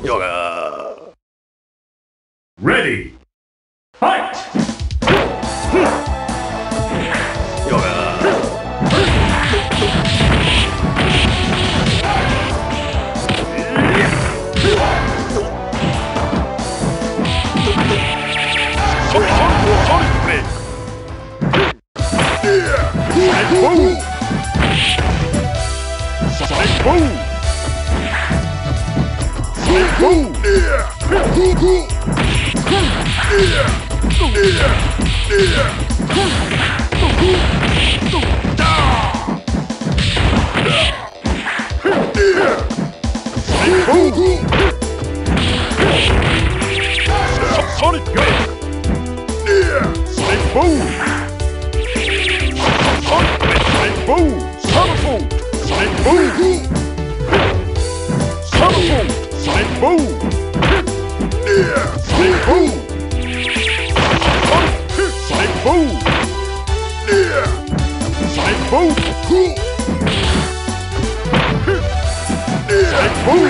Yoga. Ready. Fight! Sonic Boom! Sonic Boom! Sonic Boom! Somersault! Sonic Boom! Somersault! Sonic Boom! Sonic Boom! Sonic Boom! Sonic Boom! Sonic Boom!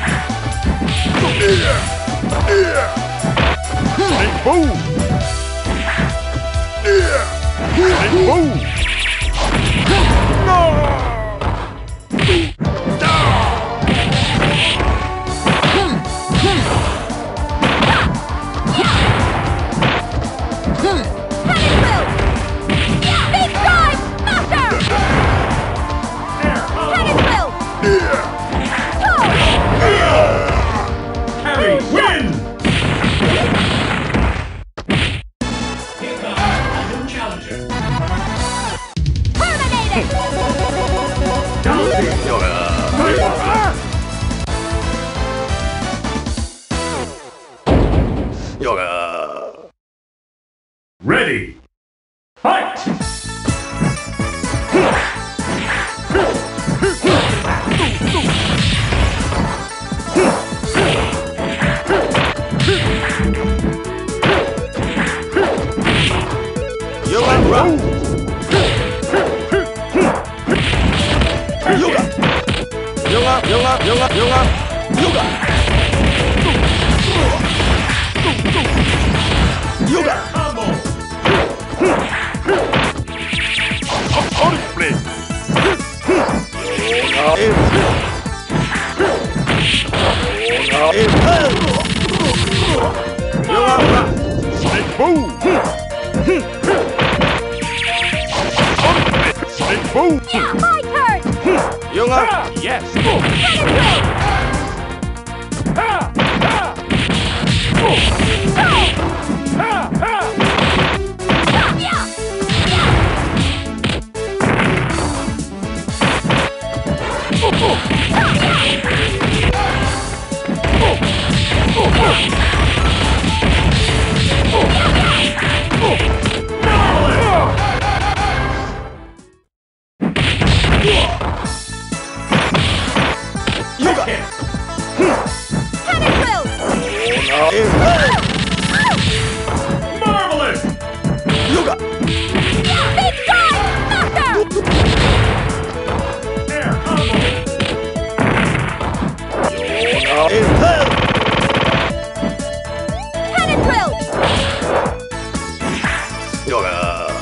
Sonic Boom! Sonic Boom! No! Harry, win! Yoga. Ready. Fight! Yoga run. Yoga. Yoga, yoga, yoga, yoga, yoga. Yoga. Combo! Sonic Blade. Yoga run. Sonic Boom. Sonic Boom. Yeah, my turn! Yoga. Yes. Yoga. Marvelous! Yoga. Big time! Master! Air combo! Cannon drill! Yoga.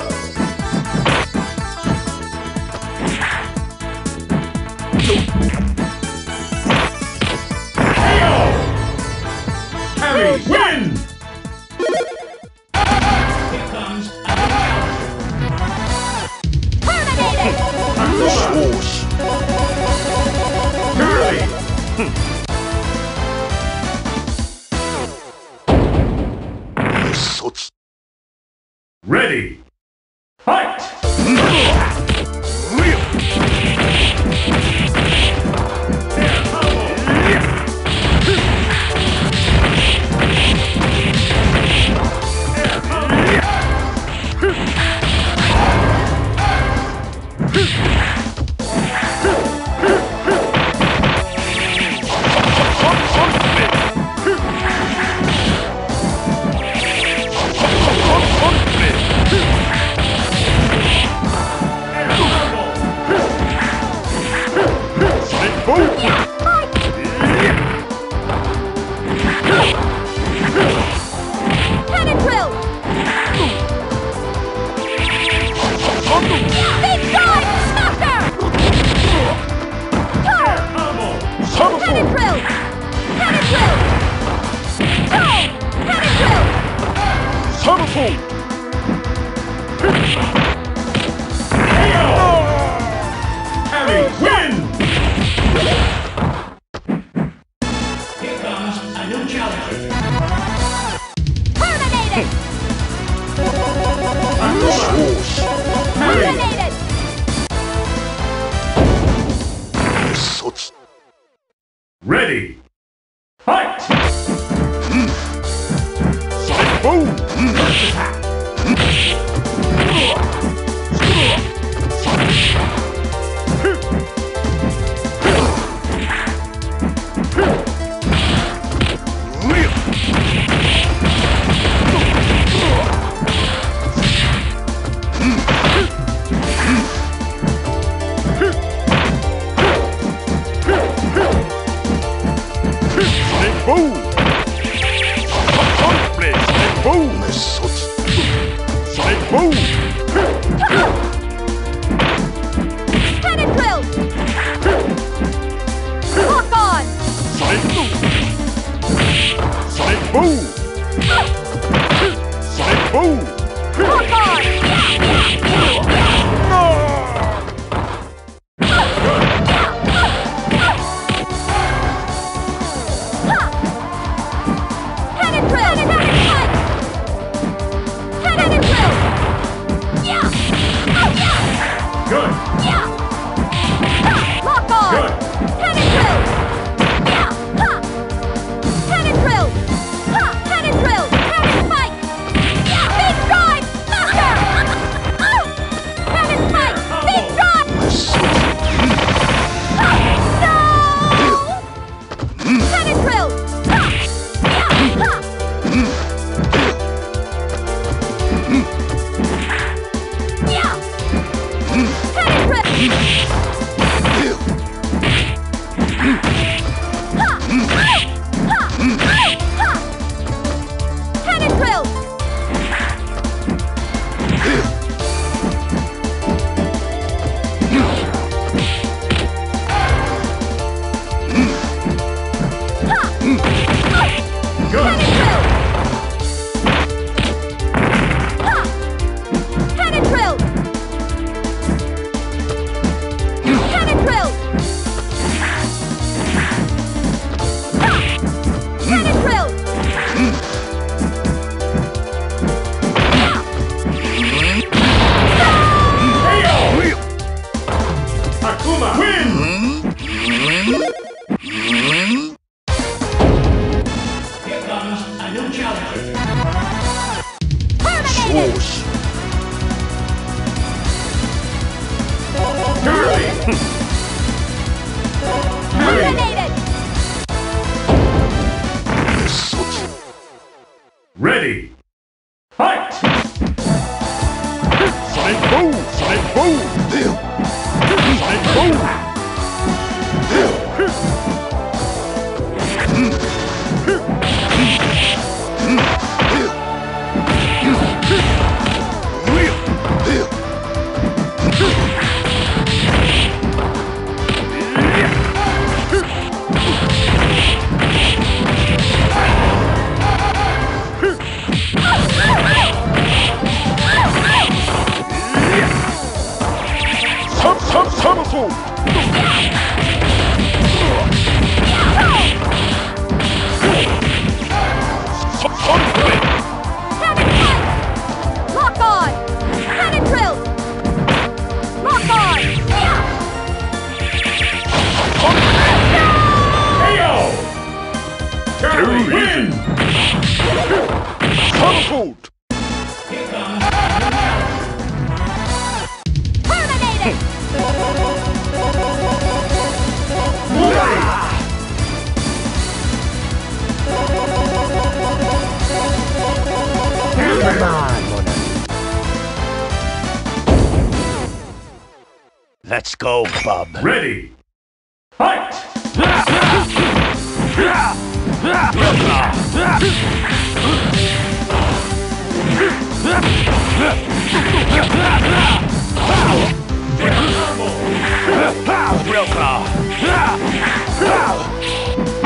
Harry, win! Here comes a Terminated! Swoosh. Curly! Sots. Ready! Fight! Air combo! Air Sonic Blade. Somersault! Harry wins! Here comes a new challenger. Terminated! Akuma! Harry! Terminated! Ready! Fight! Sonic Boom! First attack! Sonic Boom! Sonic Blade! Sonic Boom! Sonic Boom! Cannon drill! Lock on! Sonic Boom! Sonic Boom! Sonic Boom! Lock on! Cannon drill! Cannon drill! Yeah! Good! Lock on! Good! Cannon drill! Yeah! Ha! Cannon drill! Ha! Cannon drill! Cannon fight! Yeah! Big drive! Knocker! Cannon fight! Big drive! No! Cannon drill! Ha! Yeah! Ha! Yeah! Cannon drill! Cannon drill! Good! Cannon drill! Cannon drill! Cannon drill! KO! Akuma wins! Here comes a new challenger. Terminated! Charlie! Harry! Terminated! Ready! Fight! Sonic Boom! Sonic Boom! Sonic Boom! Somersault! Sonic Blade! Cannon fight! Lock on! Cannon drill! Lock on! Yeah! KO! Charlie Too easy. wins! Somersault! Here comes a new challenger. Terminated! Ready! Let's go, bub. Ready! Fight! Real claw.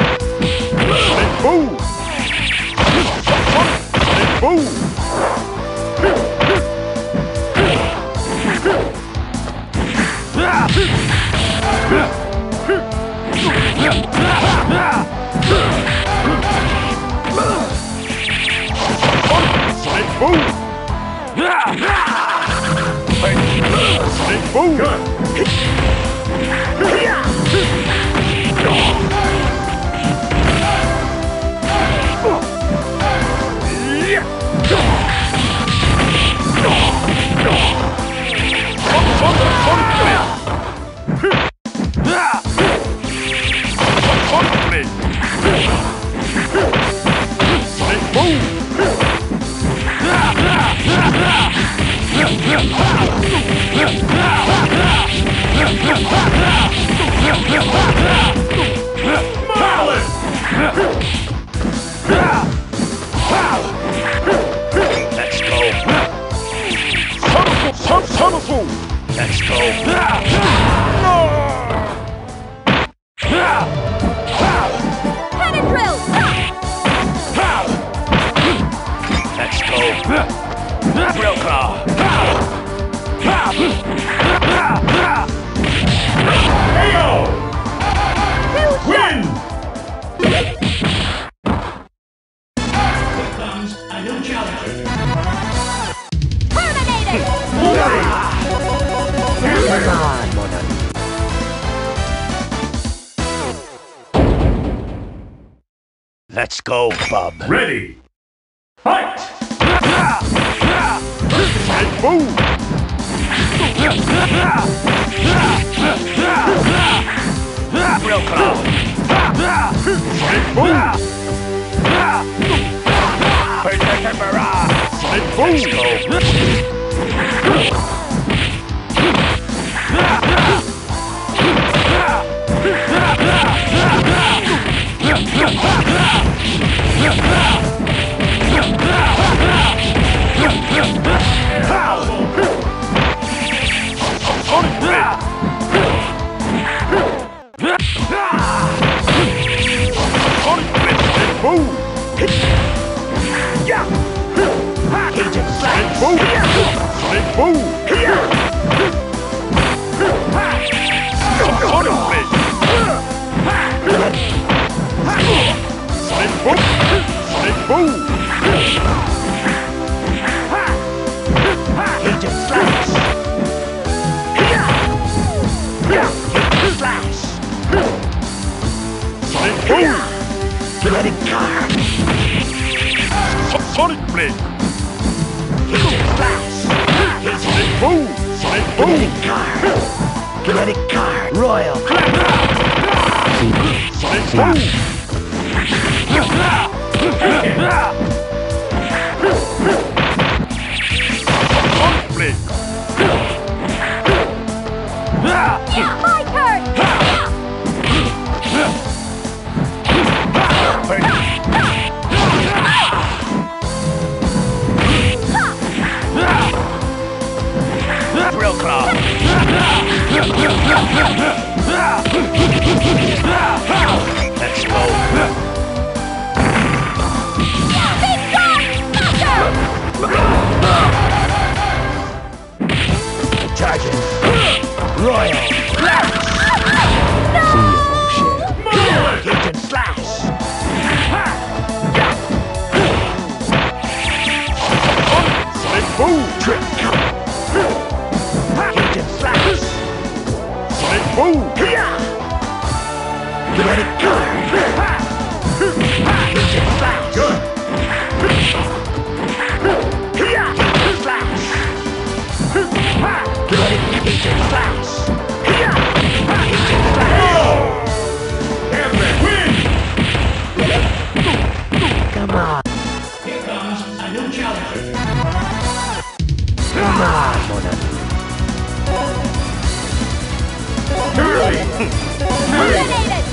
Sonic Boom! Sonic Boom! Boom! Good. Marvelous! Let's go. Powerful! Let's go. Cannon drill! Let's go. Drill claw. KO! Win! Here comes a new challenger. Terminated! Let's go, bub. Ready. Fight! Boom! Drill claw. Boom! Protector barrage. Boom! Let's Boom! Agent Slash. Boom! Boom! Boom! Agent Slash. Slash. Boom! Kinetic car. Sonic Blade! Agent Slash. Boom! Boom! Kinetic car. Kinetic car. Royal. Boom! Sonic Blade! My turn! Drill claw. Let's go. Big shot! Smash! Charging. Royal. Agent Slash. Boom! Trick. Agent Slash. Boom! Kinetic car. Agent Slash. Good. Agent Slash. Kinetic Agent Slash. Agent Slash. Hamlet win! Come on. Here comes a new challenger. Come on, Mona. Early. Eliminated!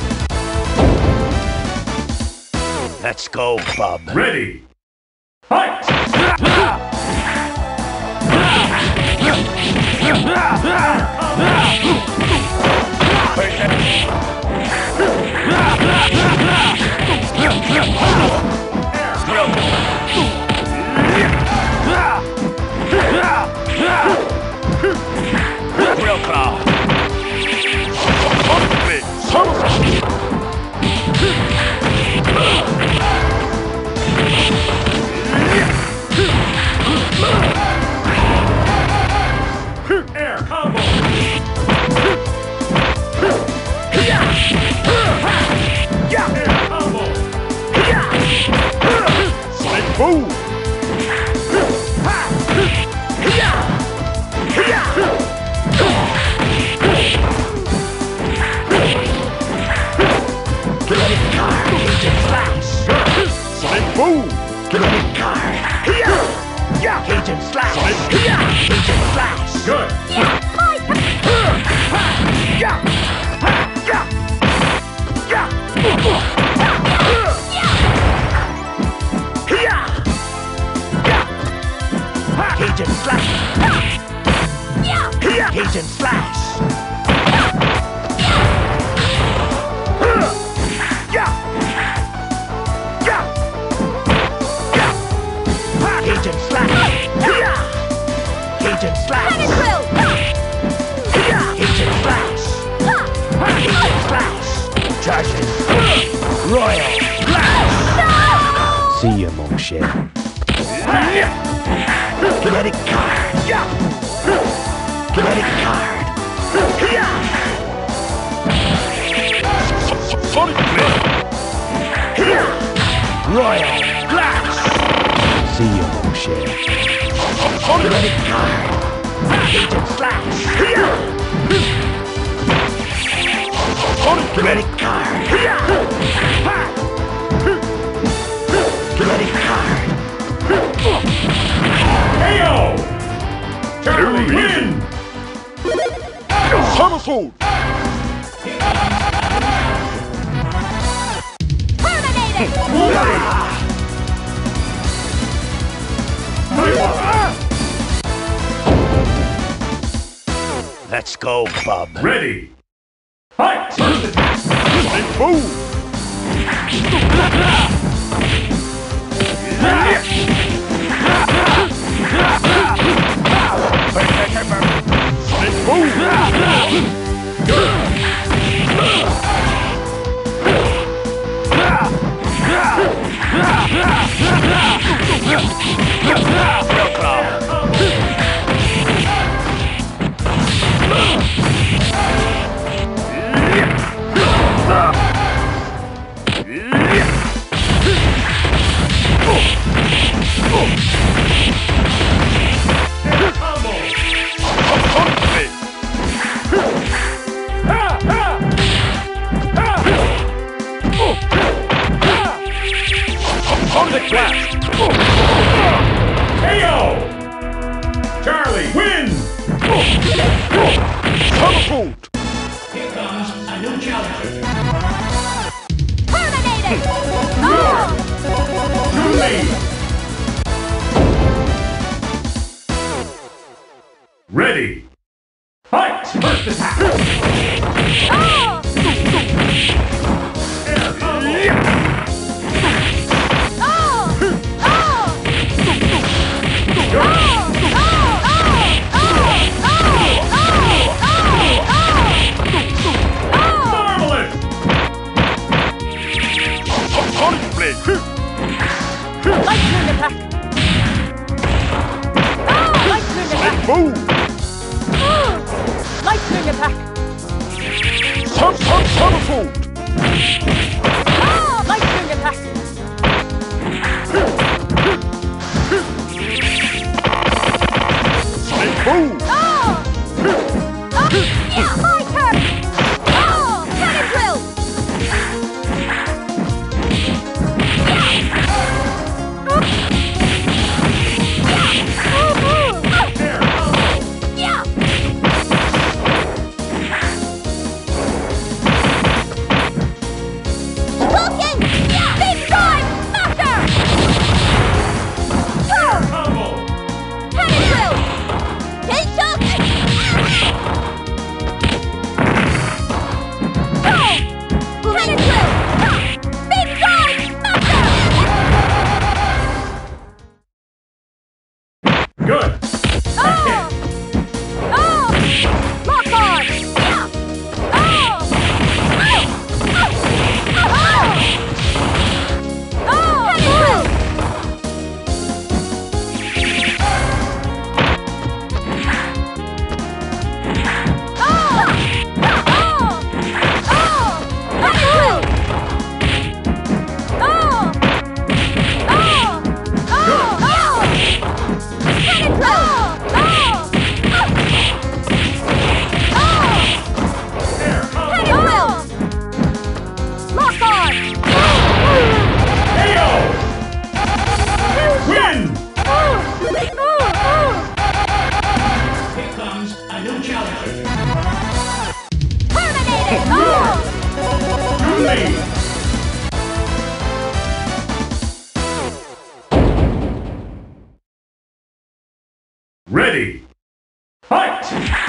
Let's go, bub. Ready. Fight! Drill claw. Air combo! Boom! Kinetic card. Agent Flash. Sonic Boom! Kinetic card. Agent Flash. Agent Flash. Good! Agent Flash. Agent Flash. Agent Flash. Agent Flash. Cannon drill! Agent Flash. Agent Flash. Charges. Royal Flash. See you, mon cher. Kinetic card. Kinetic card. Sonic Blade! Royal Flash. See you, mon cher. Kinetic card. Agent Flash. Kinetic card. Kinetic card. KO! Charlie win! Summerfold! Terminated! Let's go, bub. Ready! Fight! First attack! Sonic Boom! Sonic Boom! Sonic Blast! KO! Charlie wins! Summerfold! Here comes a new challenger. Terminated! Oh! Julie! Ready! Fight! First attack! Oh! Marvelous! Sonic Blade! Lightning attack! Lightning attack! Boom! Lightning attack! Summerfold! Lightning attack! Sonic Boom! Yeah, my turn! Oh, cannon drill! Yeah! Ready. Fight!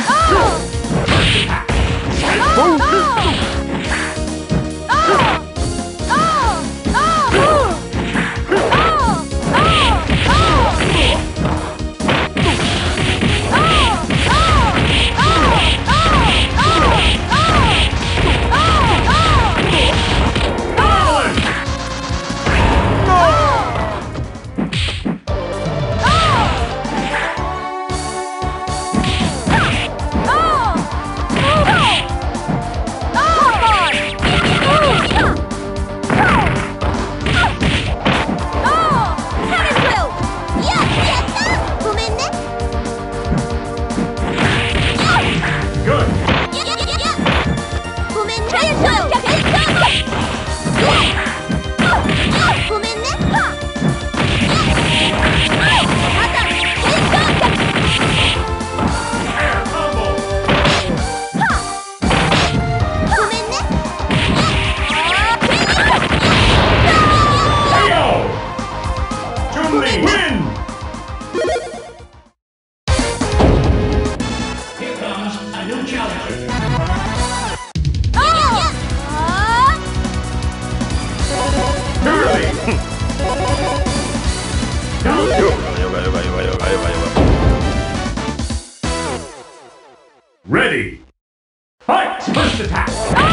Ready. Fight! First attack!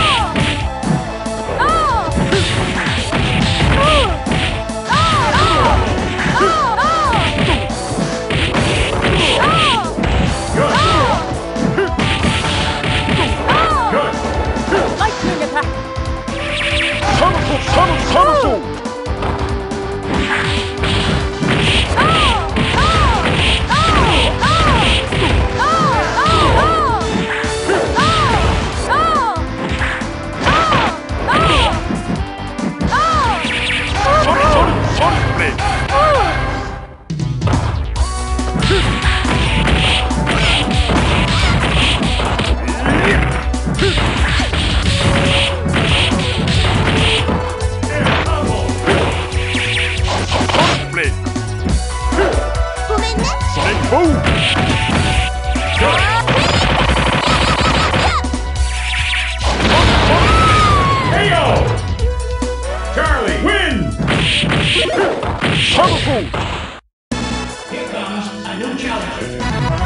Here comes a new challenger.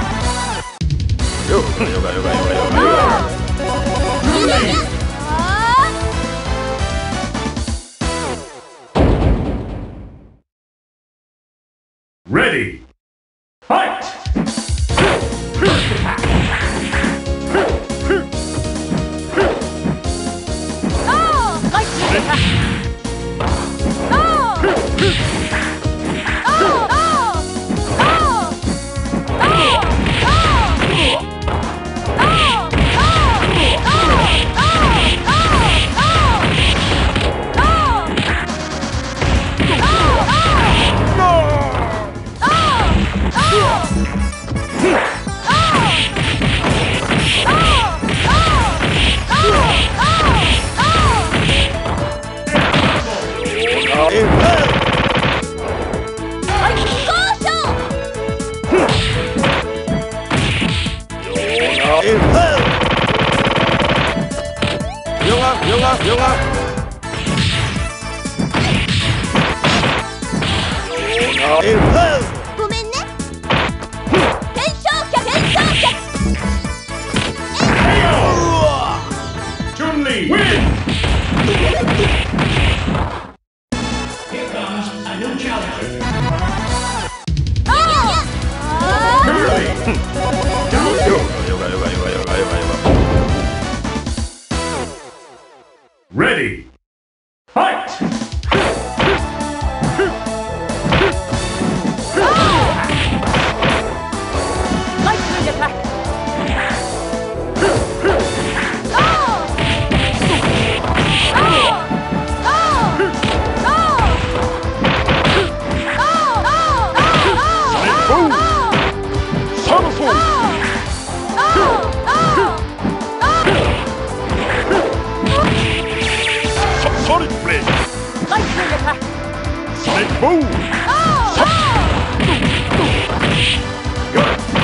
Ready. Fight! First attack! Chun-Li wins! Here comes a new challenger. Ready. Fight! Lightning attack! Boom! Oh! Good.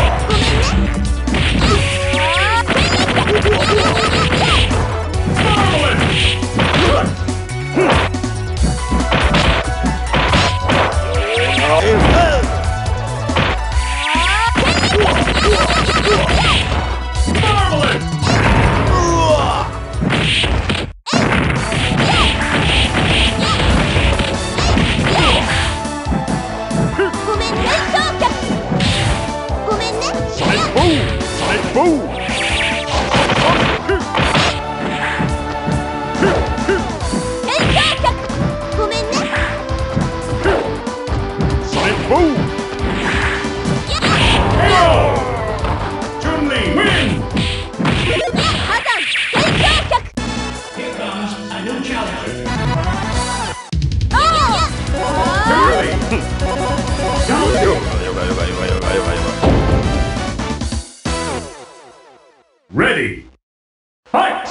Ready! Fight!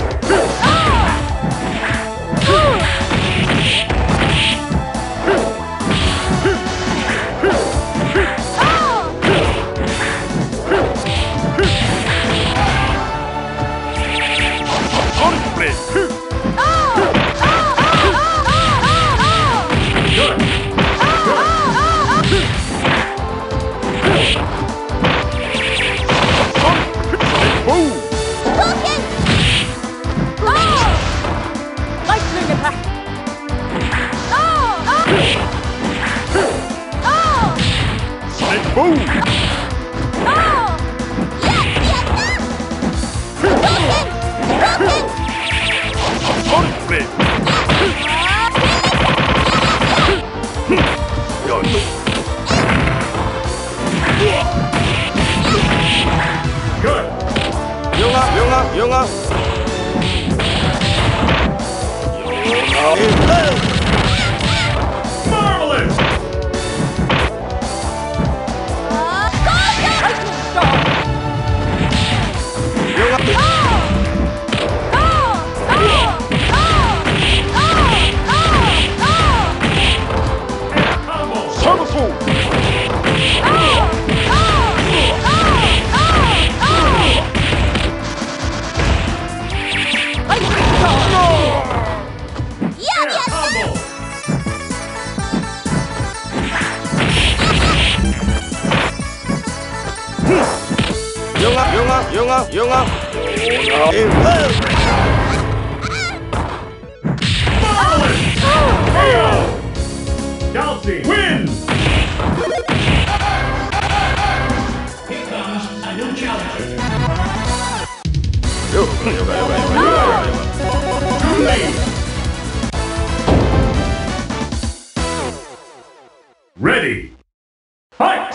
영아 Marvelous! 영아 Galaxy wins! Here comes a new challenger. Ready! Fight!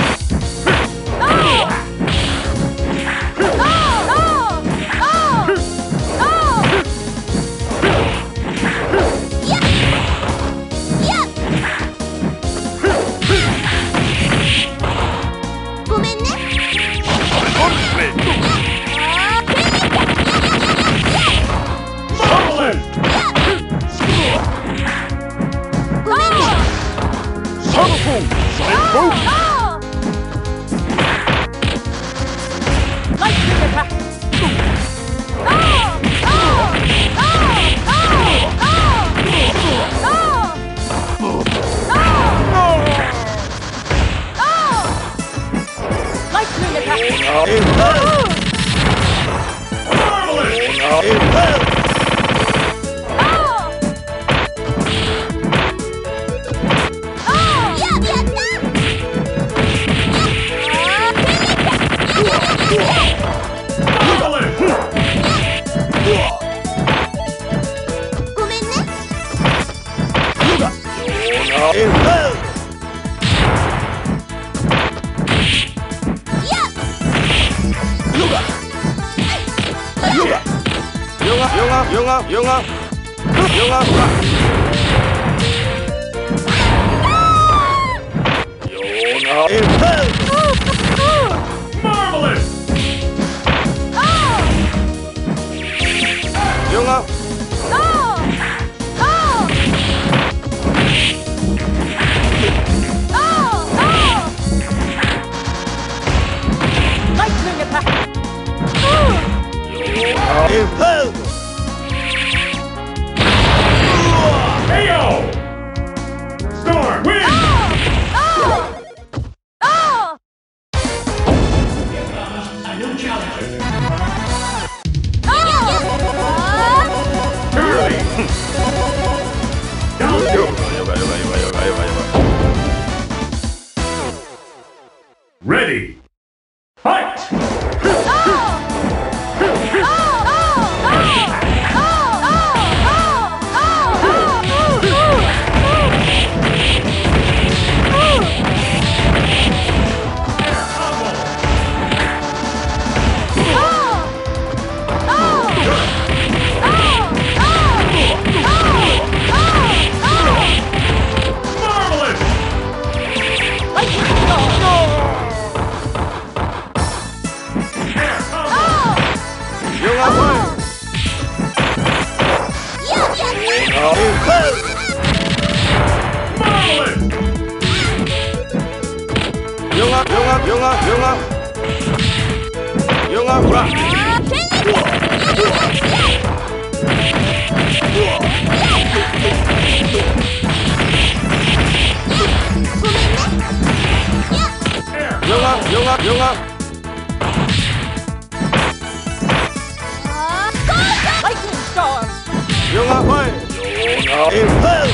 영아 Marvelous! 영아 Impel! KO! Storm wins! Here comes a new challenger. Curly! Down two. Ready! Fight! Marvelous! 영아 보라. 영아 영아 파이. Impel!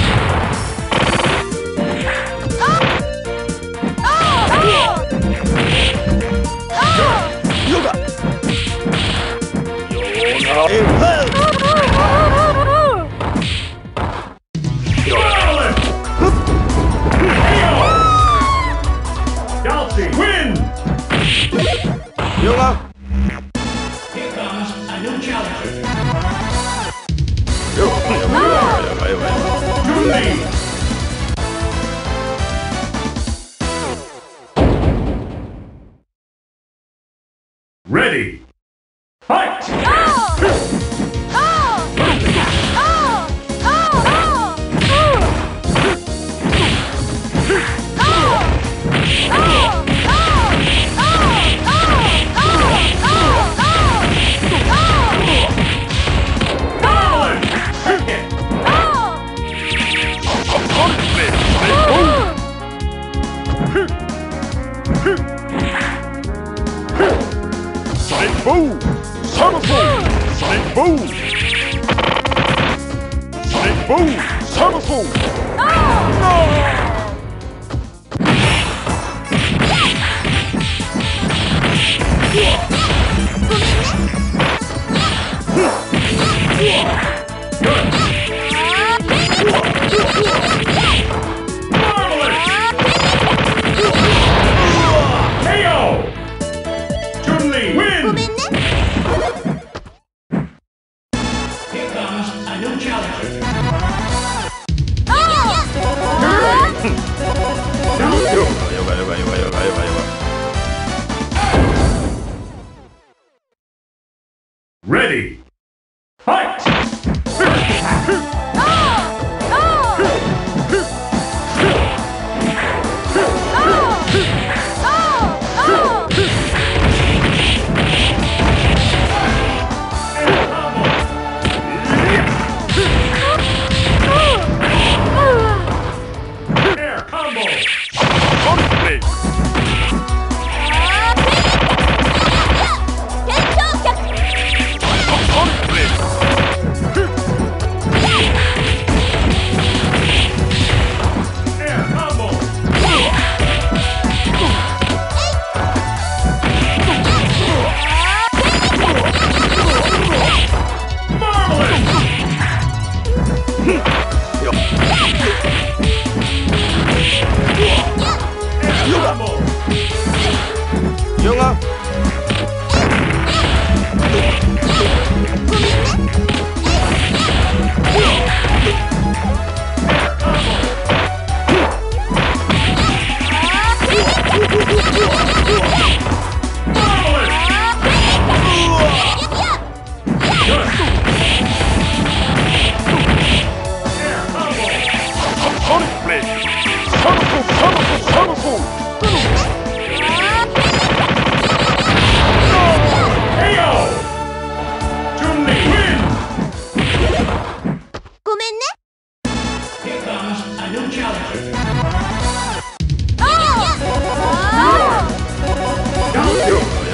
Yoga! Impel! Galaxy wins! 영아 Here comes a new challenger. Julie! Ready! Fight! Sonic Boom! Summerfall! Sonic Boom! Sonic Boom! Summerfall! KO! Julie wins! Here comes a new challenger. Ready! Fight! Air combo! Get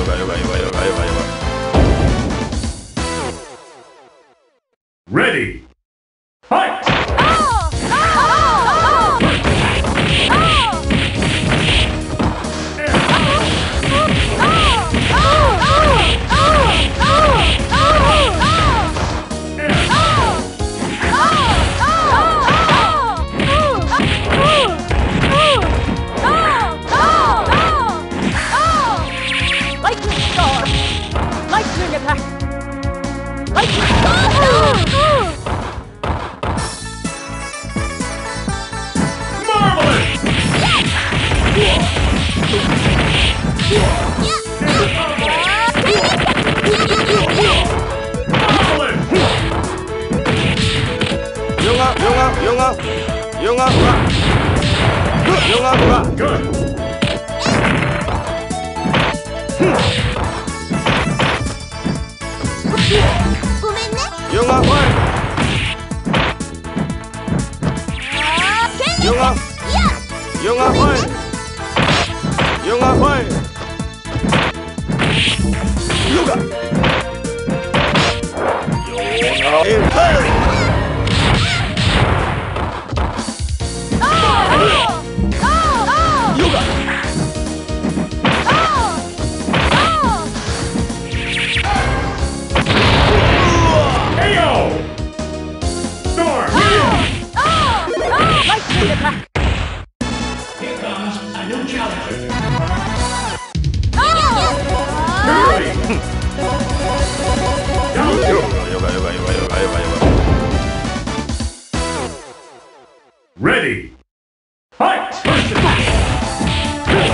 がよがよがよがよがよが。 Ready. Fight! Lightning star! Lightning attack! Lightning star! Good. Here comes a new challenger. Ready. Fight! First attack!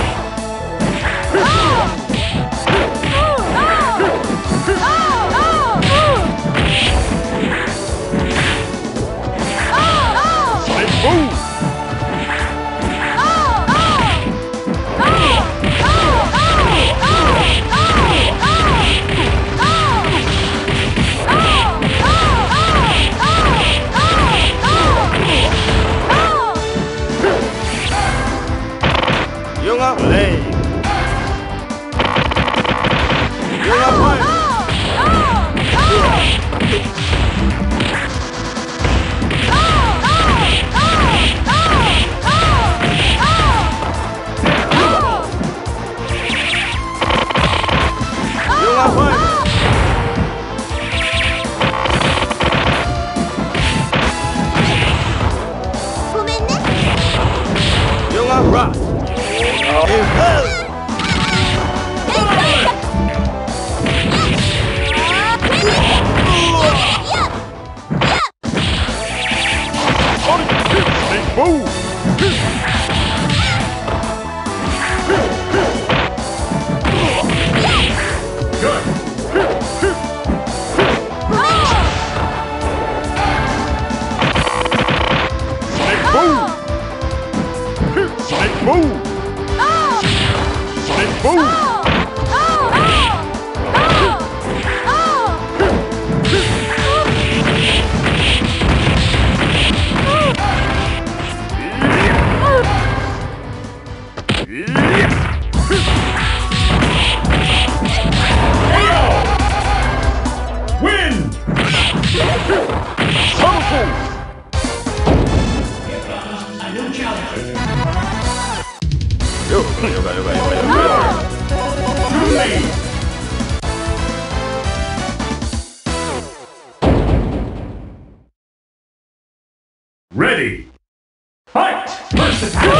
Ready. Fight! First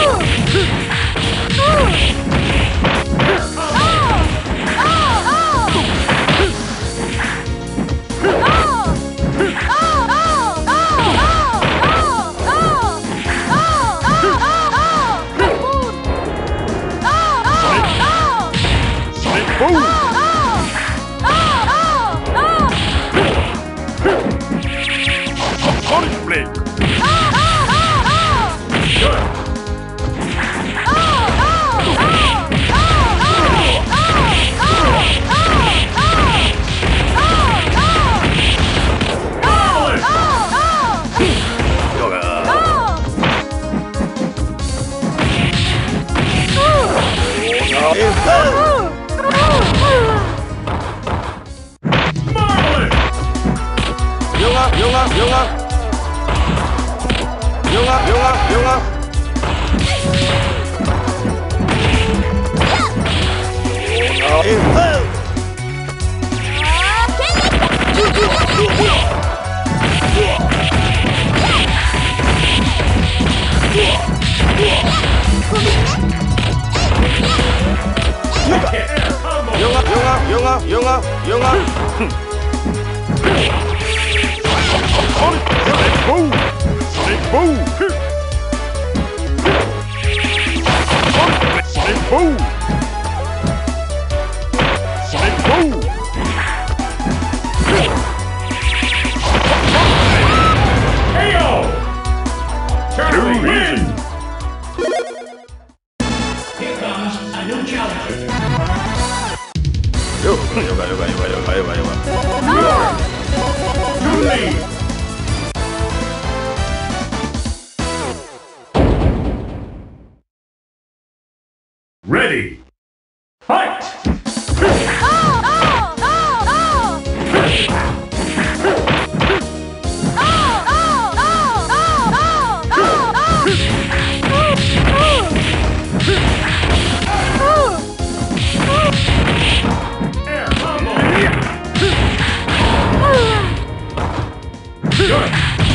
attack! Charlie, win! Here comes a new challenger. Julie! Ready! Fight! Air combo! Good!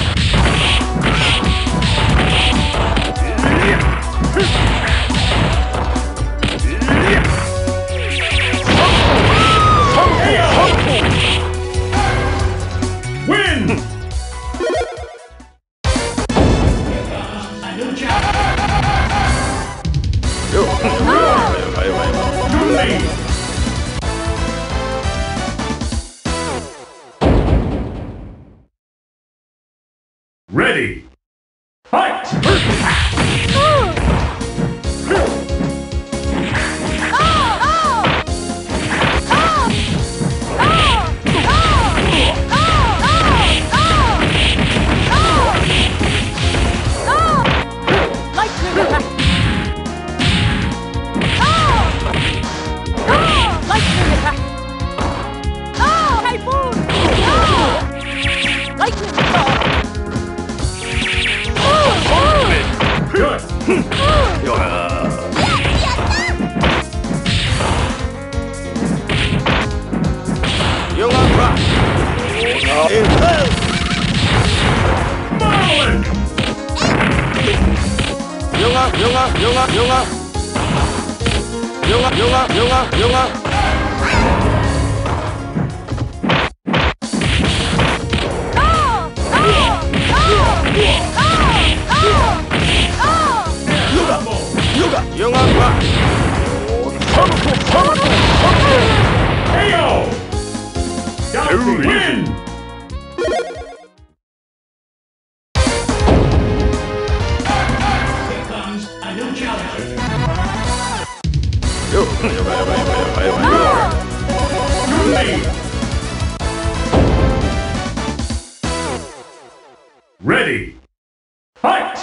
Win! Here comes a new challenger. Julie! Ready! Fight! Good! Marlin! KO! Galaxy win! Here comes a new challenger. Julie! Ready! Fight!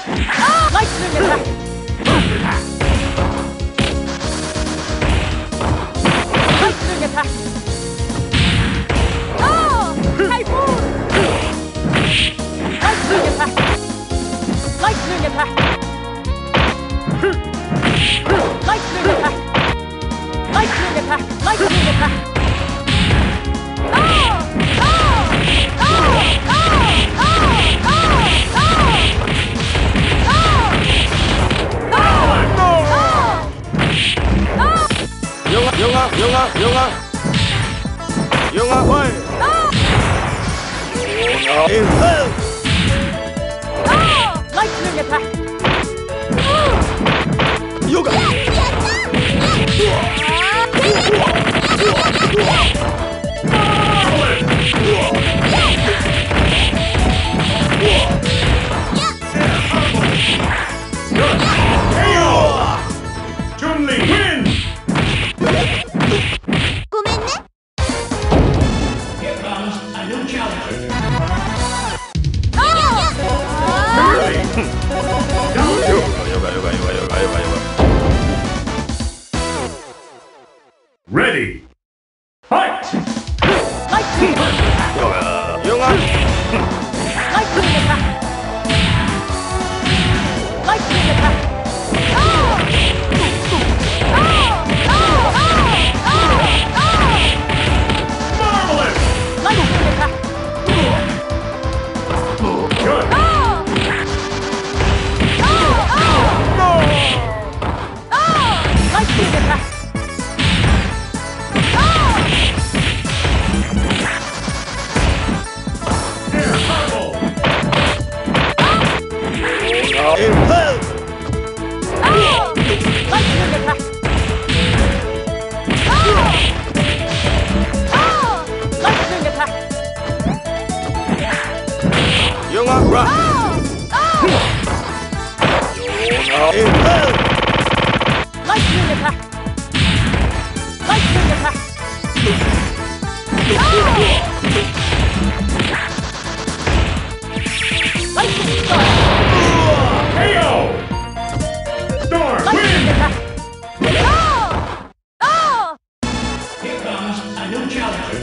Chun-Li win! Here comes a new challenger. Ready! rock. Lightning attack! Lightning attack! Lightning storm! KO! Storm Lightning wins! attack! Here comes a new challenger.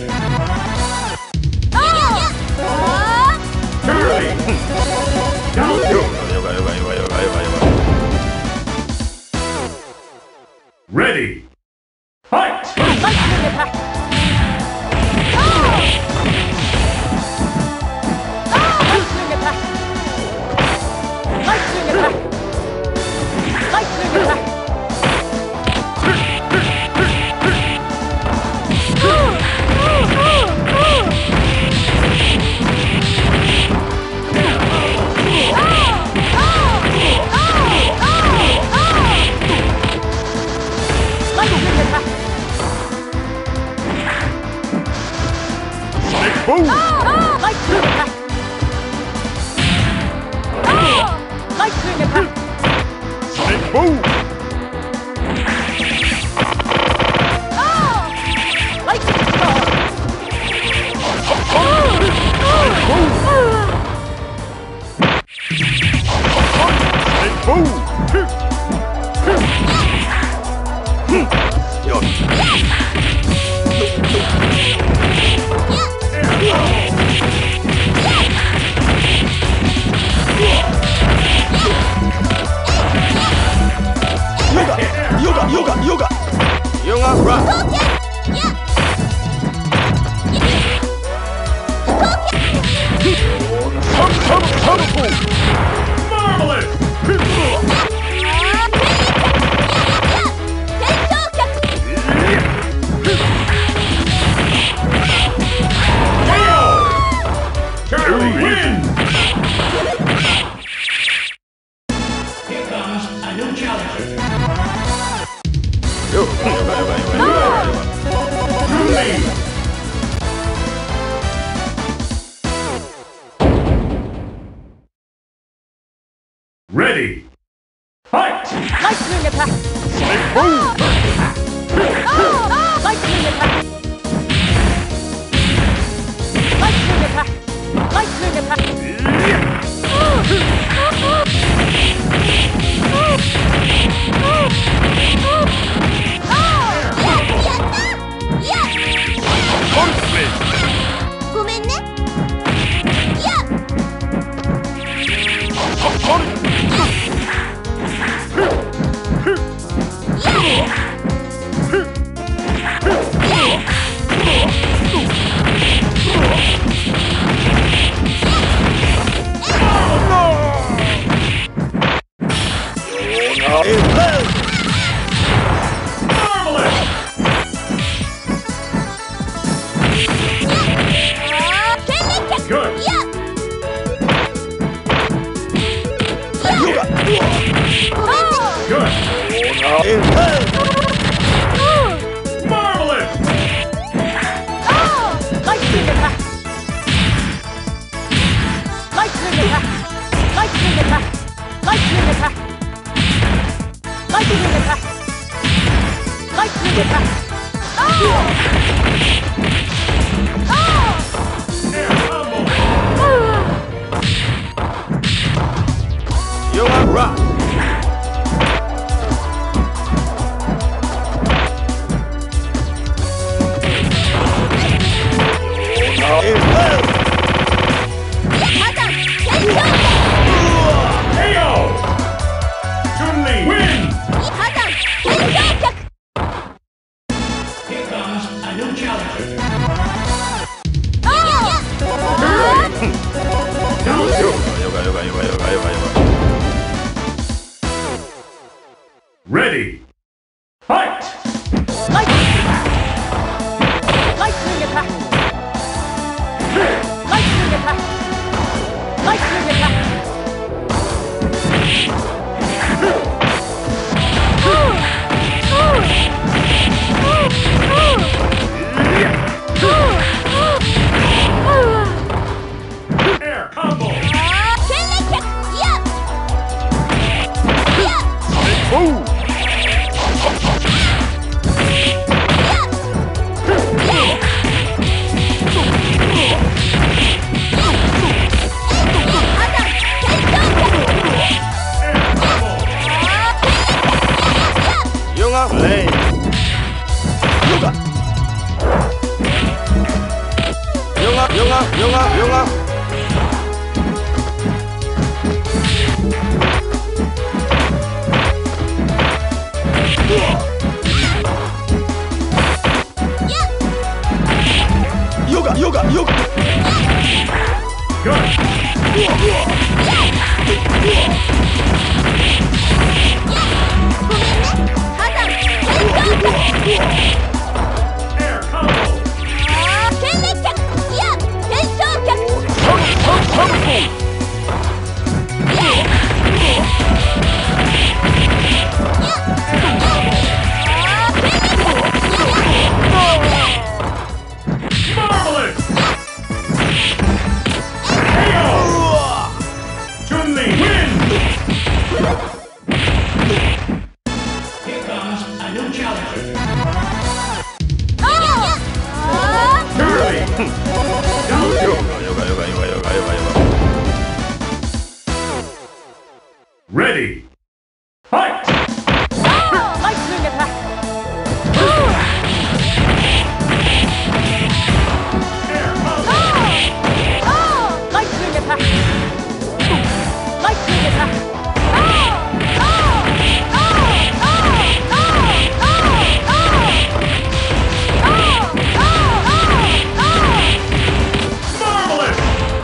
Charlie! Down two. Ready! Fight! Lightning attack! Lightning attack! Lightning attack! Lightning attack! Boom! Lightning attack! Lightning attack! Sonic boom! Lightning storm! Sonic boom! Yoga! Yoga rock! Marvelous! KO! Charlie wins! Here comes a new challenger. Julie! Ready! Fight! Lightning attack! Lightning attack! Lightning attack! Lightning attack! Good! Good! Marvelous! Lightning attack! Lightning attack! Lightning attack! Lightning attack! Lightning attack! Lightning attack! Air combo! Yoga rock! KO! Chun-Li wins! Here comes a new challenger. Down two. Ready! Fight! Lightning attack! Lightning attack! Lightning attack! Lightning attack! Air combo! Air combo. 戦列脚いや戦勝脚 Marvelous. KO. Chun-Li wins. Here comes a new challenger. Curly. Ready. Fight. Air combo. Marvelous.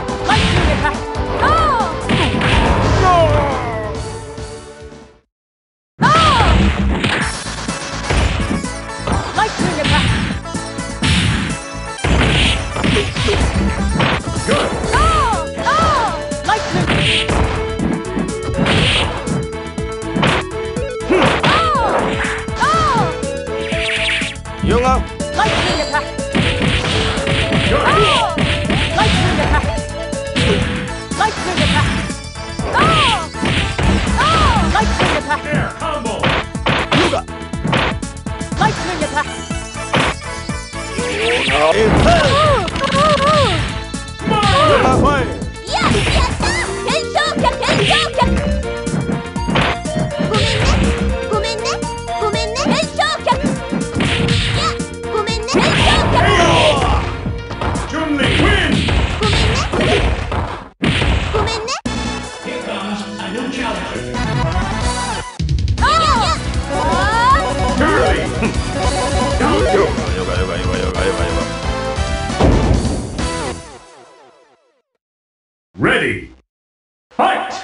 Good. 영아 Good. Air combo. Marvelous. Chun-Li wins. Here comes a new challenger. Curly. Ready. Fight.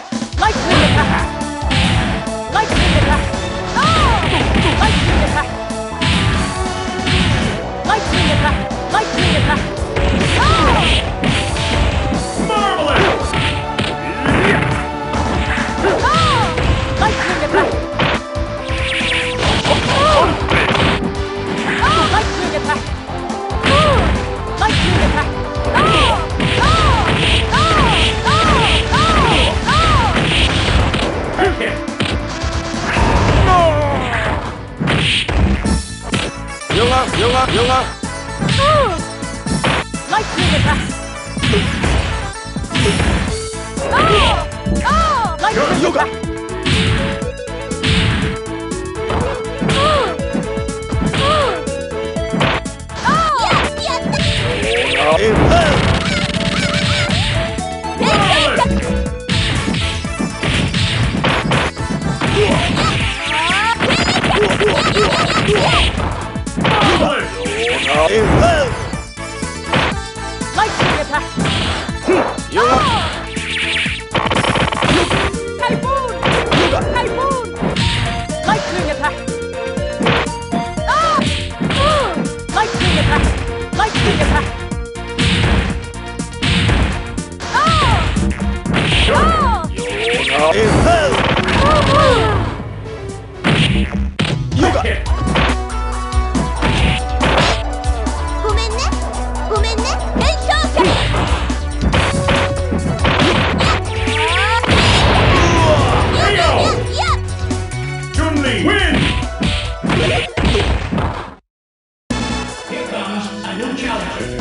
Marvelous. Hit. 영아 요가 Chun-Li wins! Here comes a new challenger.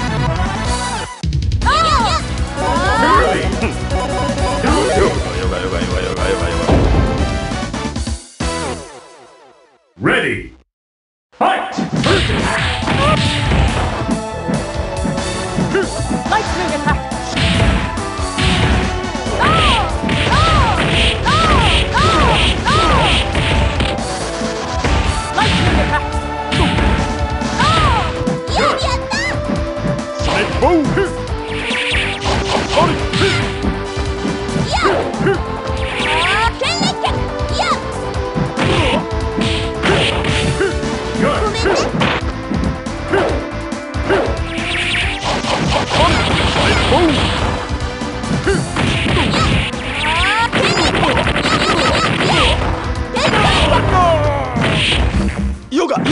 Curly! Ready! Fight! ヨガヨガ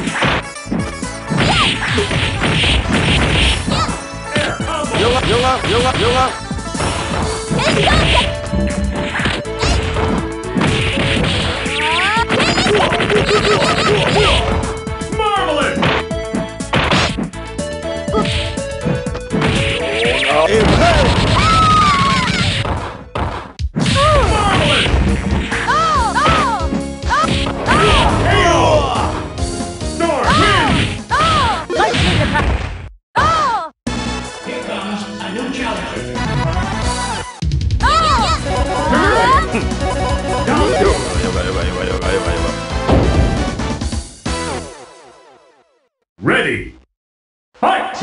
Here comes a new challenger. Ready! Fight!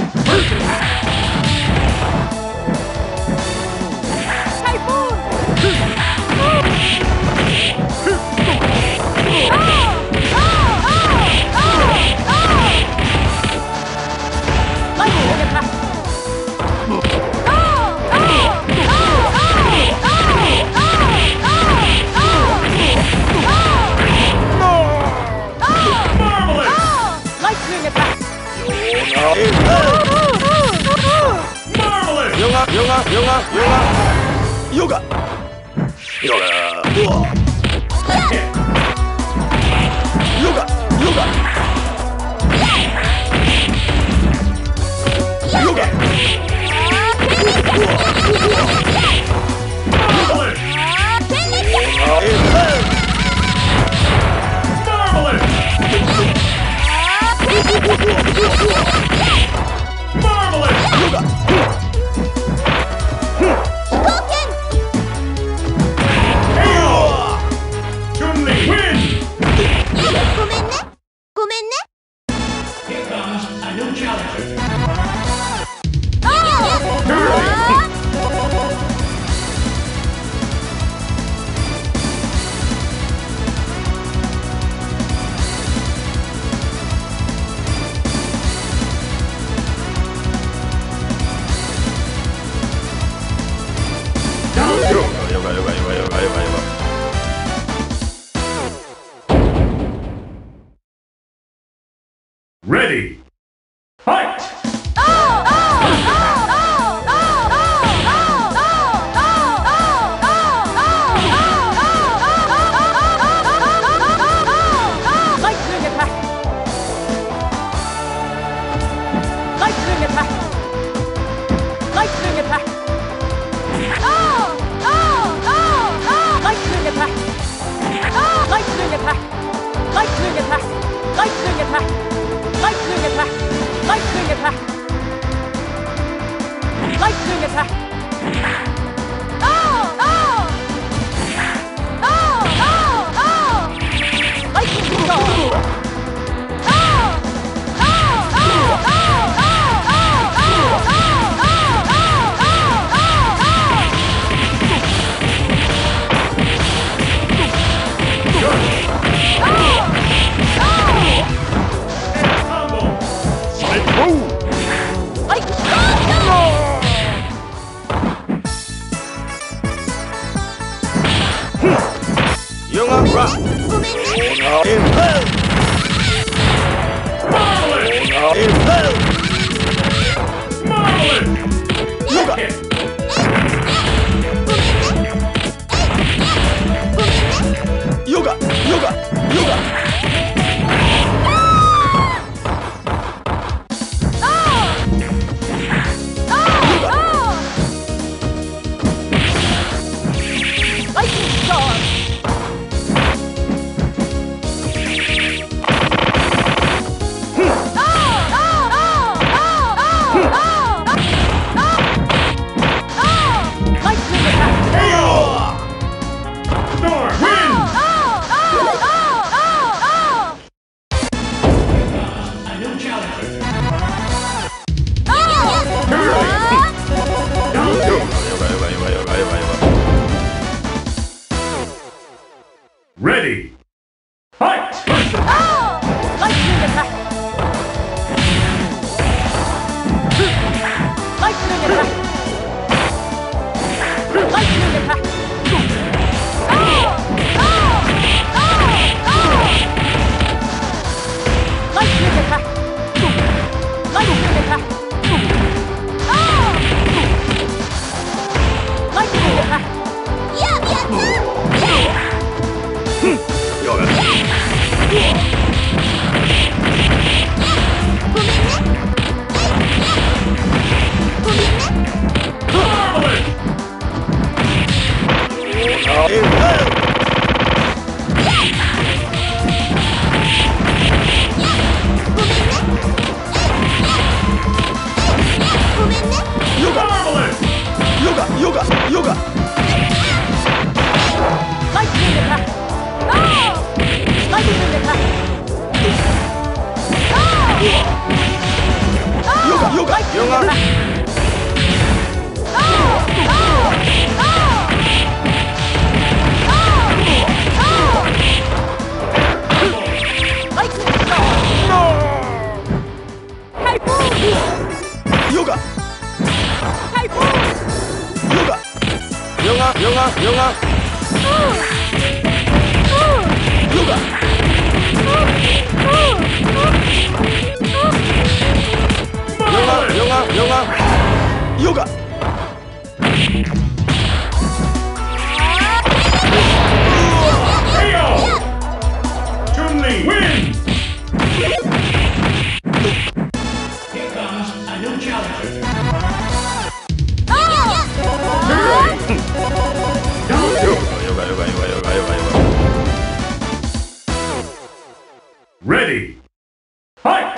Yoga! Yoga! Yoga! Yoga! Yoga! Here comes a new challenger. Ready! Fight! Yoga! Yoga! Yoga! Ready. Fight!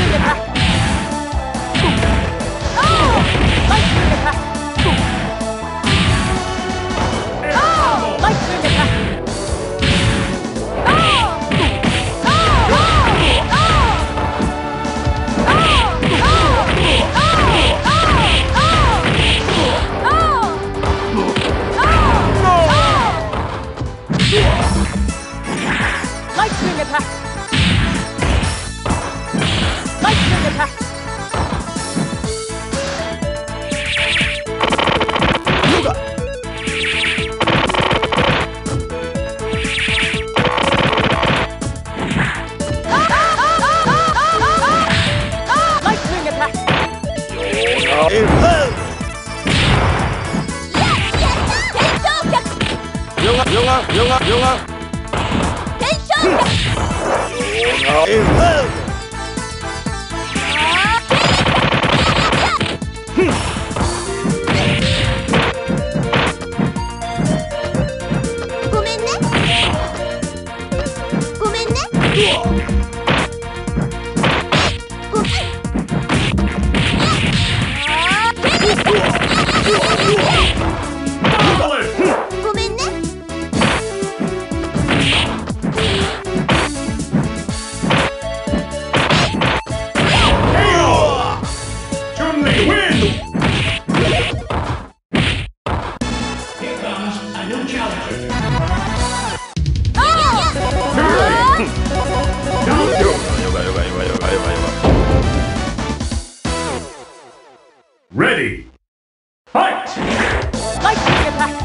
Ready. Fight! Lightning attack!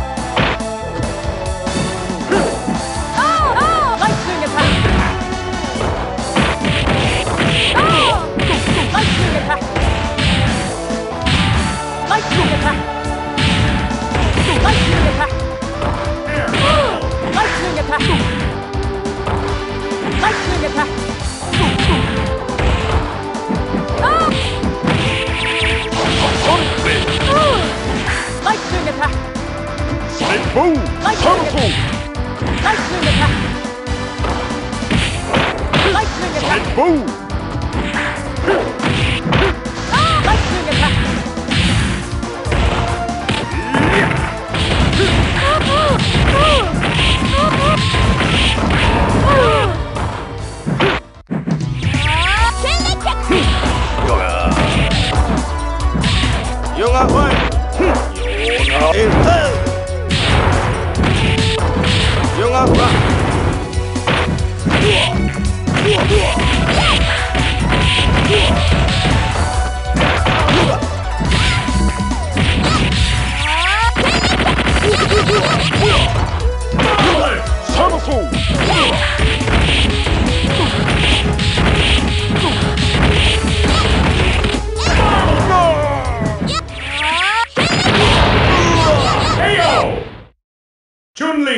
Lightning attack! Lightning attack! Lightning attack! Lightning attack! Lightning attack! Lightning attack! Lightning attack! Boom! Lightning attack! Lightning attack! Boom! Lightning attack! Yoga one. Yoga one.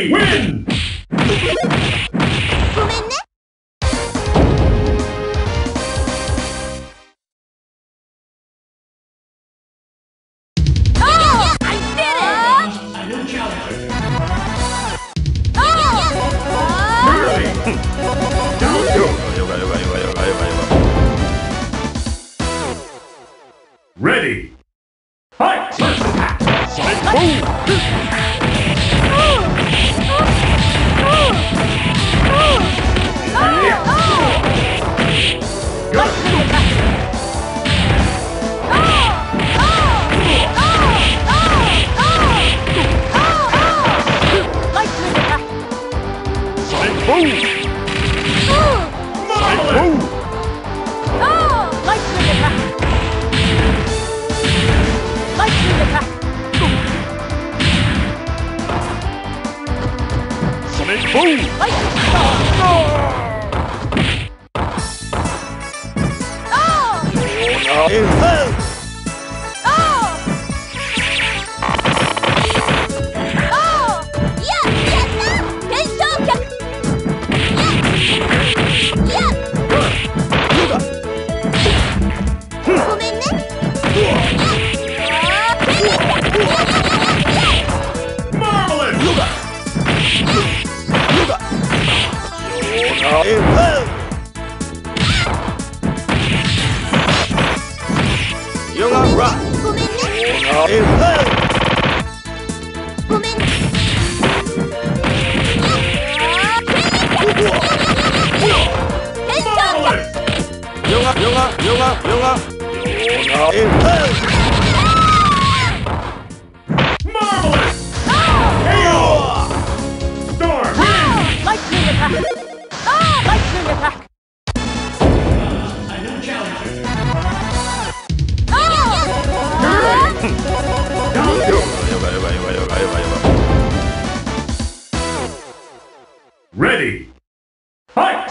Charlie, win! ごめんね。 Ready! Fight! Ready! Fight!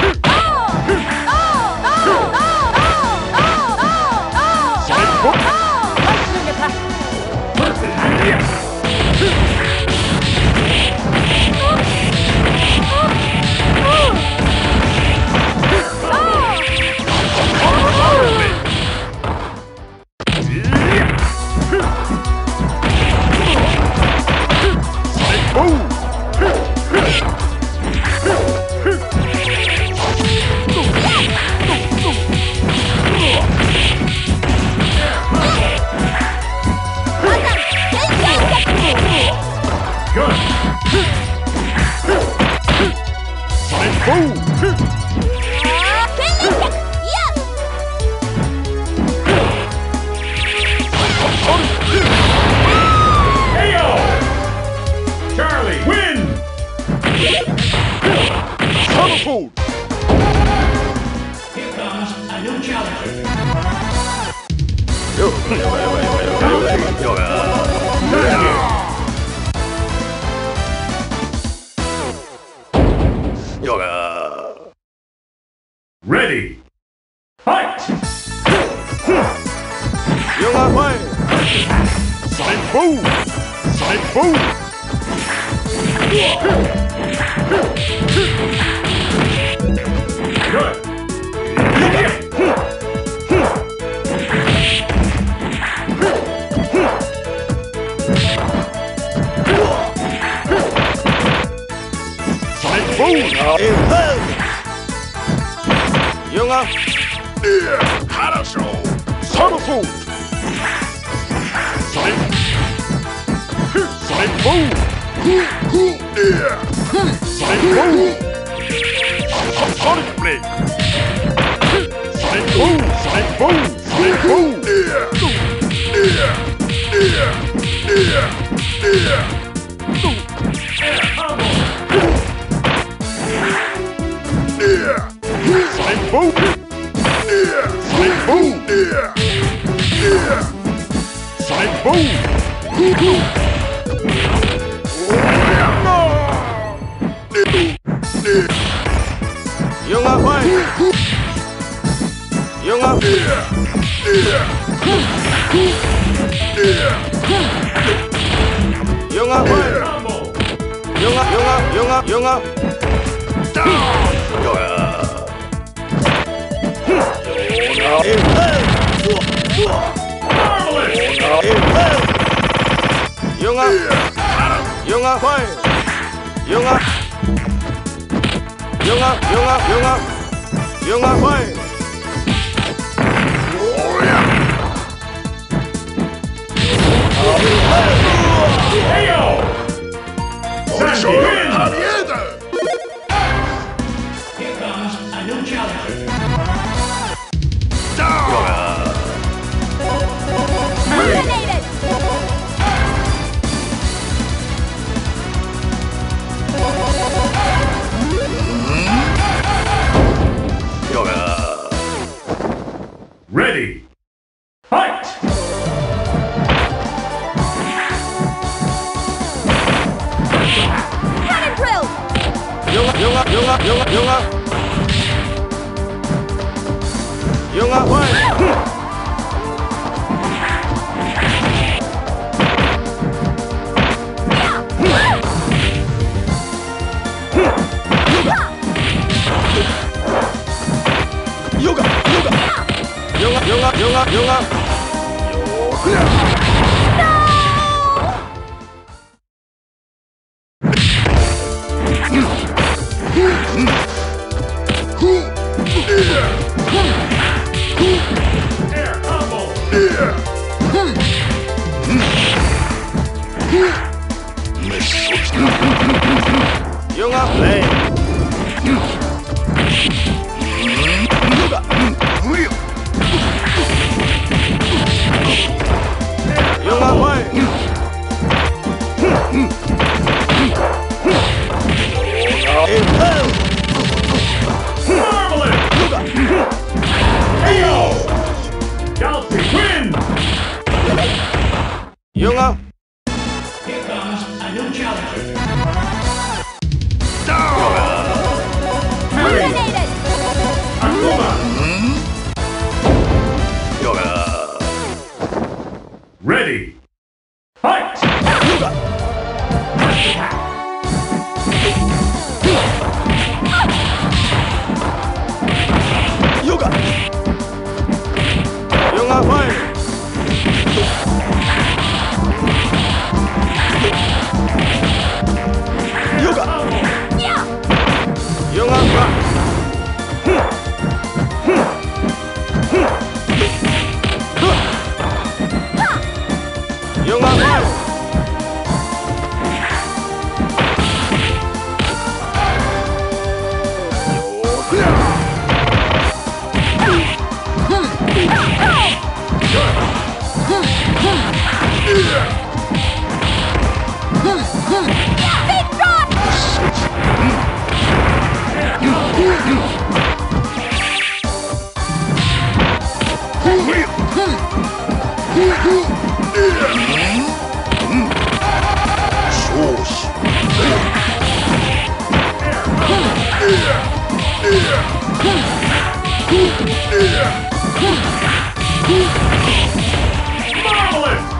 Charlie, win! Here comes a new challenger. Ready! Fight! Good! Sandy wins! Here comes a new challenger. Eliminated! Ready! Fight! Cannon drill! Air combo! Marvelous! KO! Galaxy wins! Here comes a new challenger. Eliminated! Akuma! Ready! Fight! Big drop! Marvelous!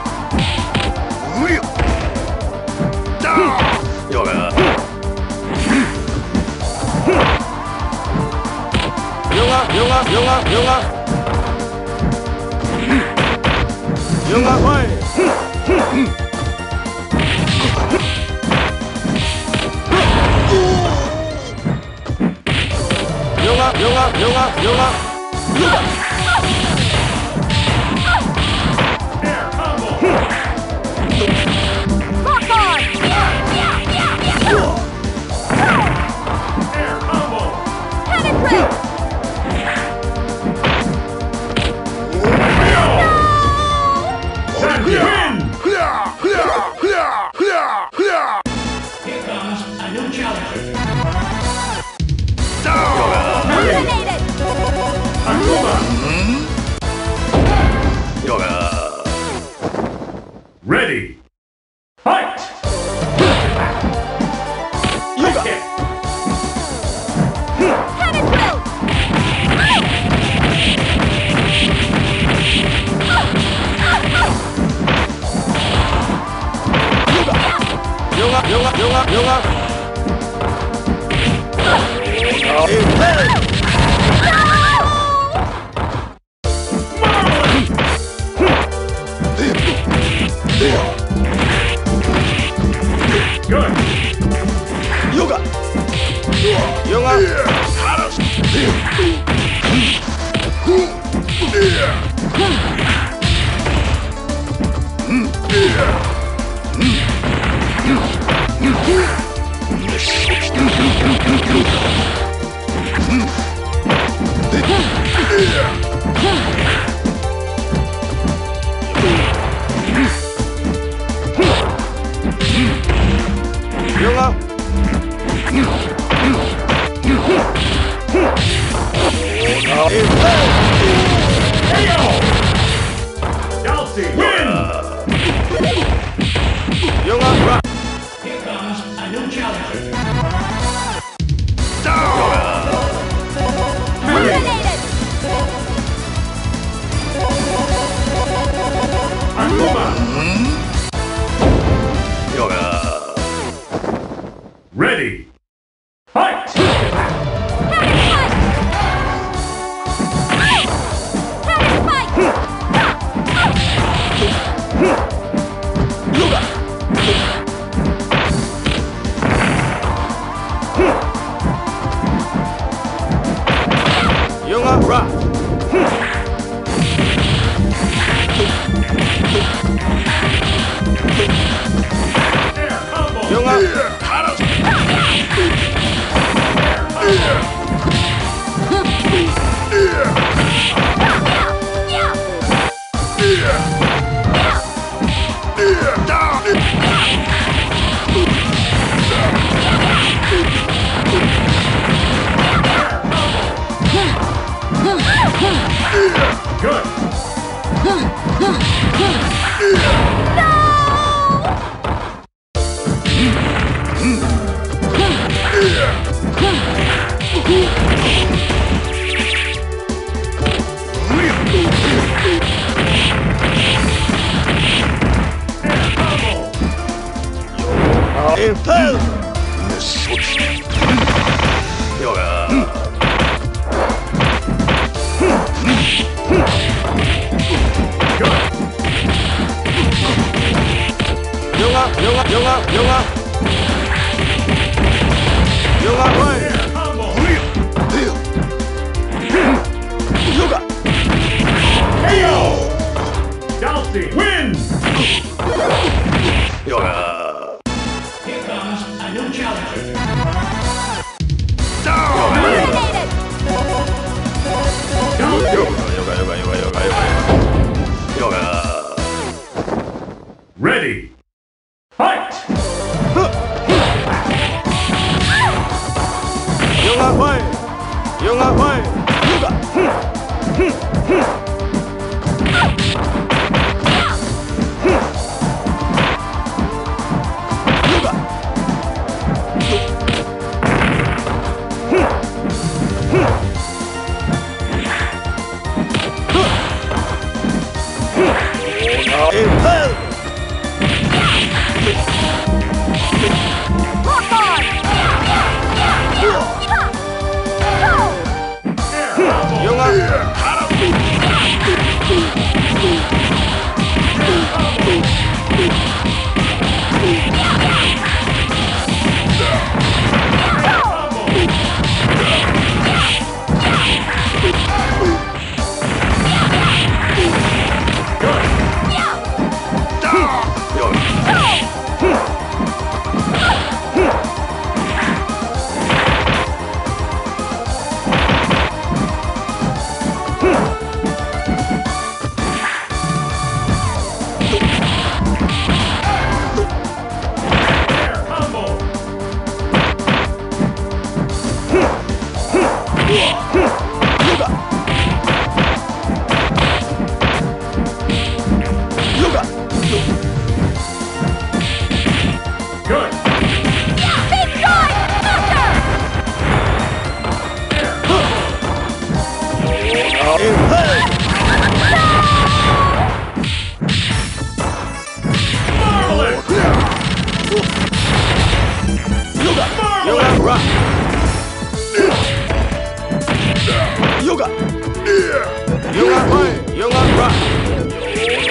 Air combo! Rock on! Air combo! Cannon drill! Sandy wins! Here comes a new challenger. Eliminated! Good. Yoga. Dalsy, win! Here comes a new challenger. Eliminated! Akuma, ready. Fight! Air combo! Good. Air combo! KO! Dalsy, win! Here comes a new challenger. Eliminated! Ready. Fight! Lock on! Air combo!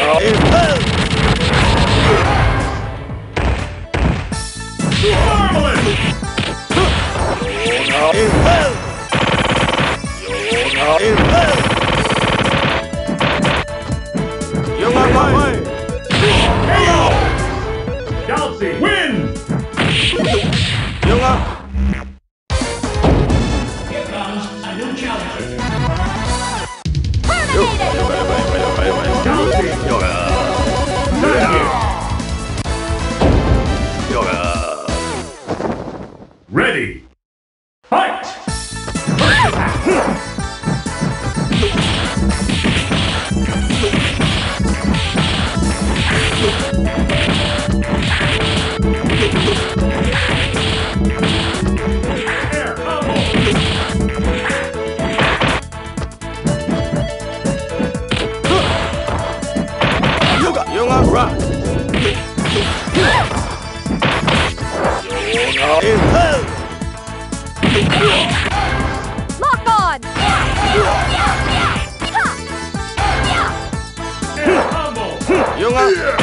Galaxy win! Here comes a new challenger. Galaxy! Ready! Fight! Air combo! Lock on! Air combo! Air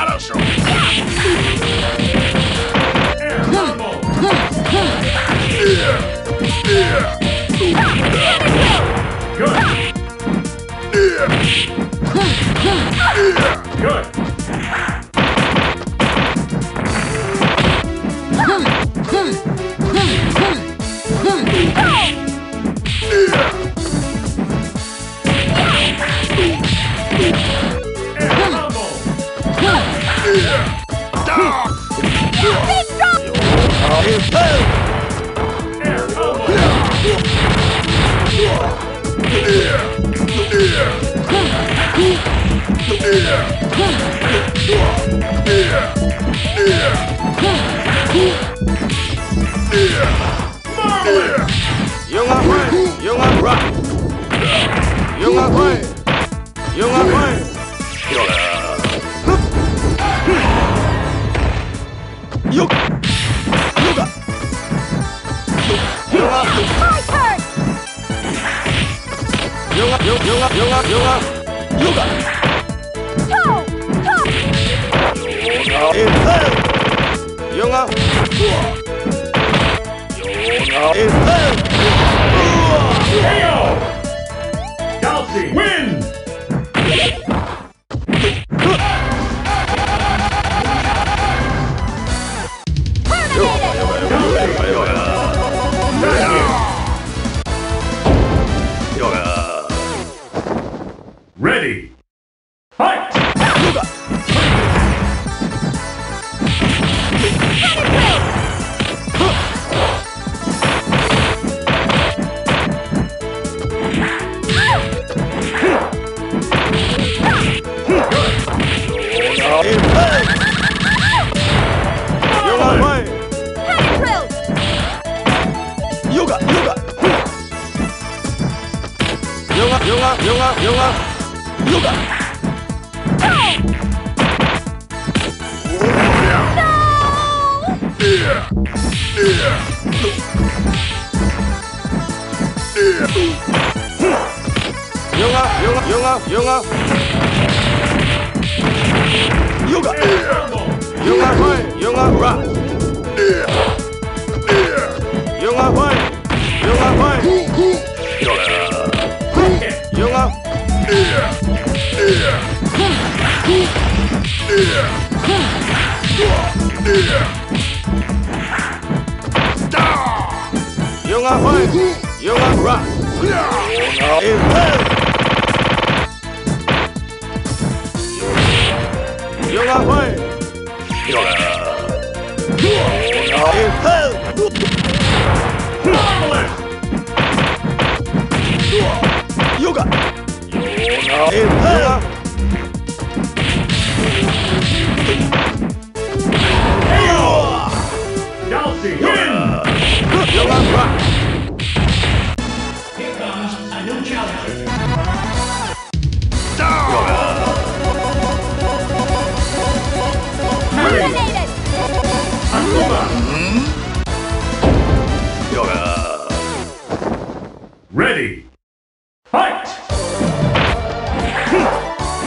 combo! Good! Good! Air combo! Big drop! Air combo! Marvelous! My turn! Toe! KO! Galaxy win! Ready! Fight! Galaxy win! Here comes a new challenger. Eliminated! Akuma! Ready! Fight!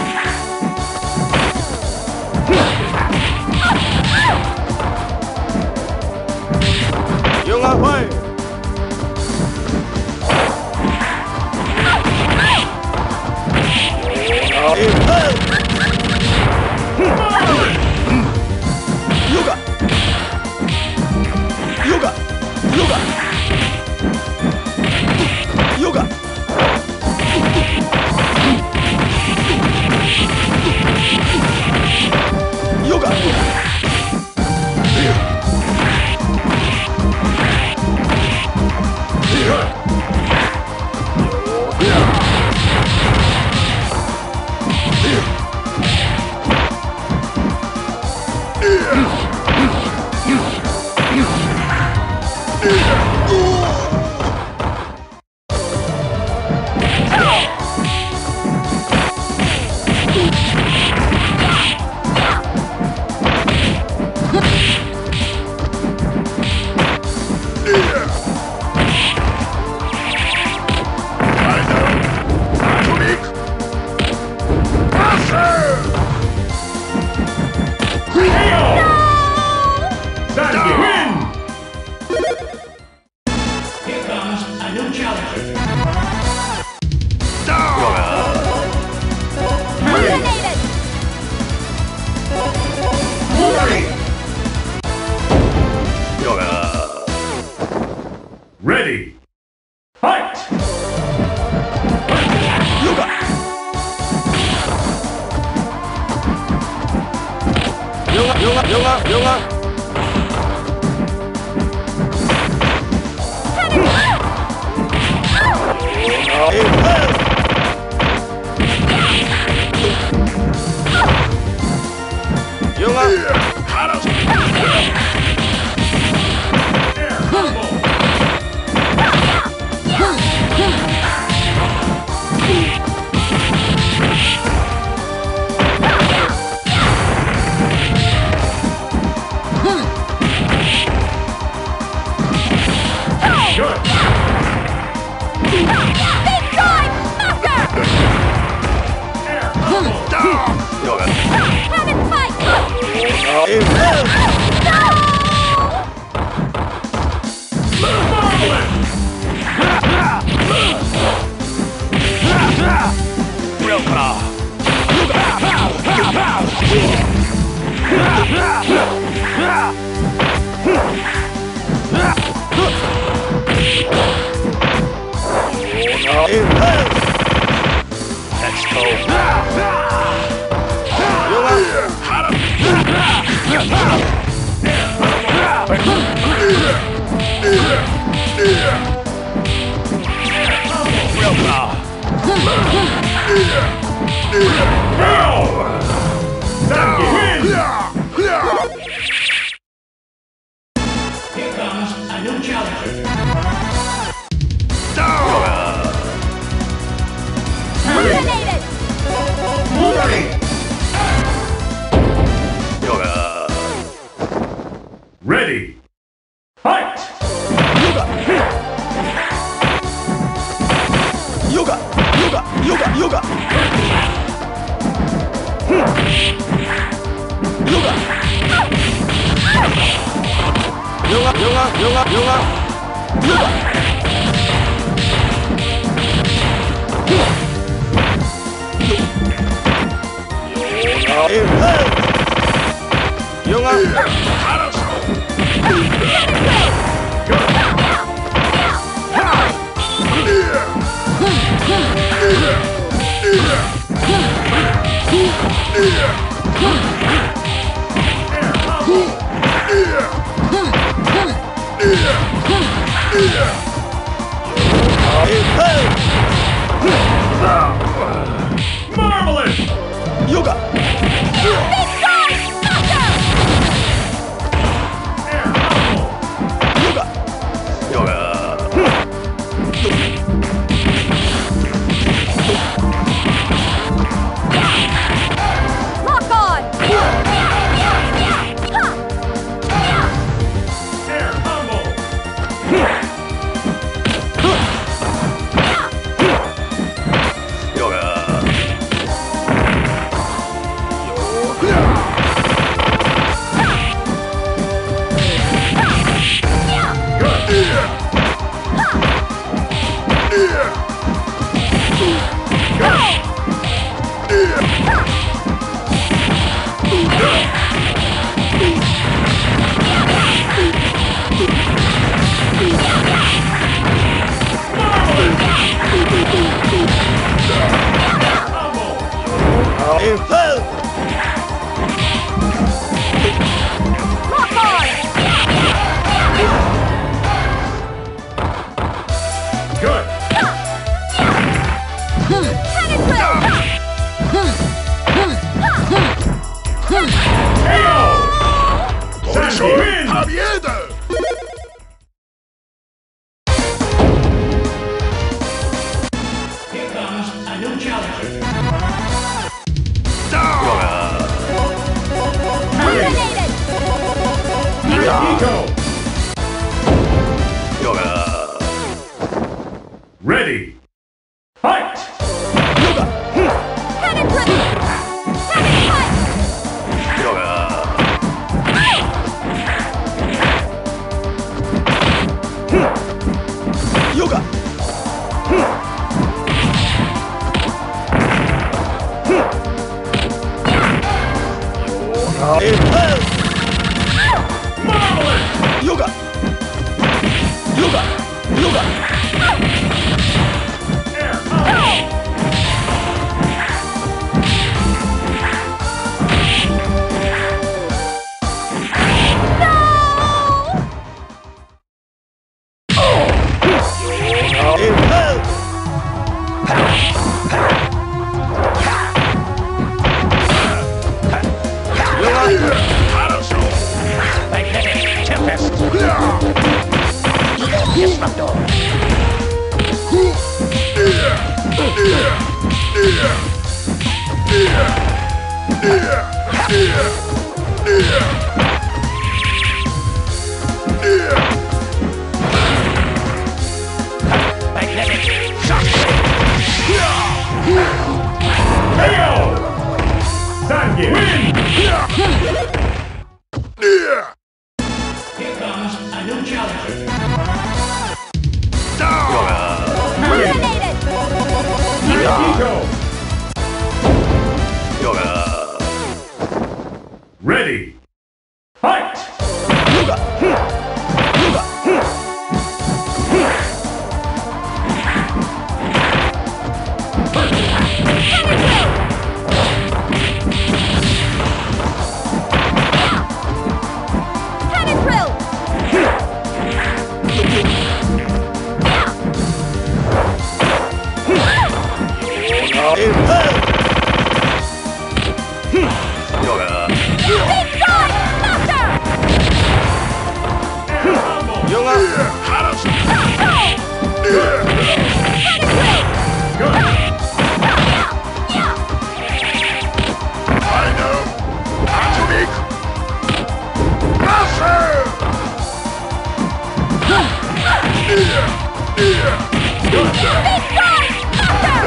Here comes a new challenger. Eliminated! Ready. Fight! Yoga! Yoga! Yoga! Yoga! Marvelous! Yoga! Big stride! Smacker! Air combo! Yoga! Lock on! Air combo! Lock on! Good! KO! Sandy wins! Here comes a new challenger. Eliminated! Nico! Ready! Fight! Cannon drill! Cannon fight! Yoga! Marvelous! Yoga! Yoga! Yoga! Air combo! KO! Zangief win! Here comes a new challenger. Eliminated! Magneto! Ready! Fight! Cannon drill! Big drive! Master! 영아 Cannon drill! Good! Big drive! Master!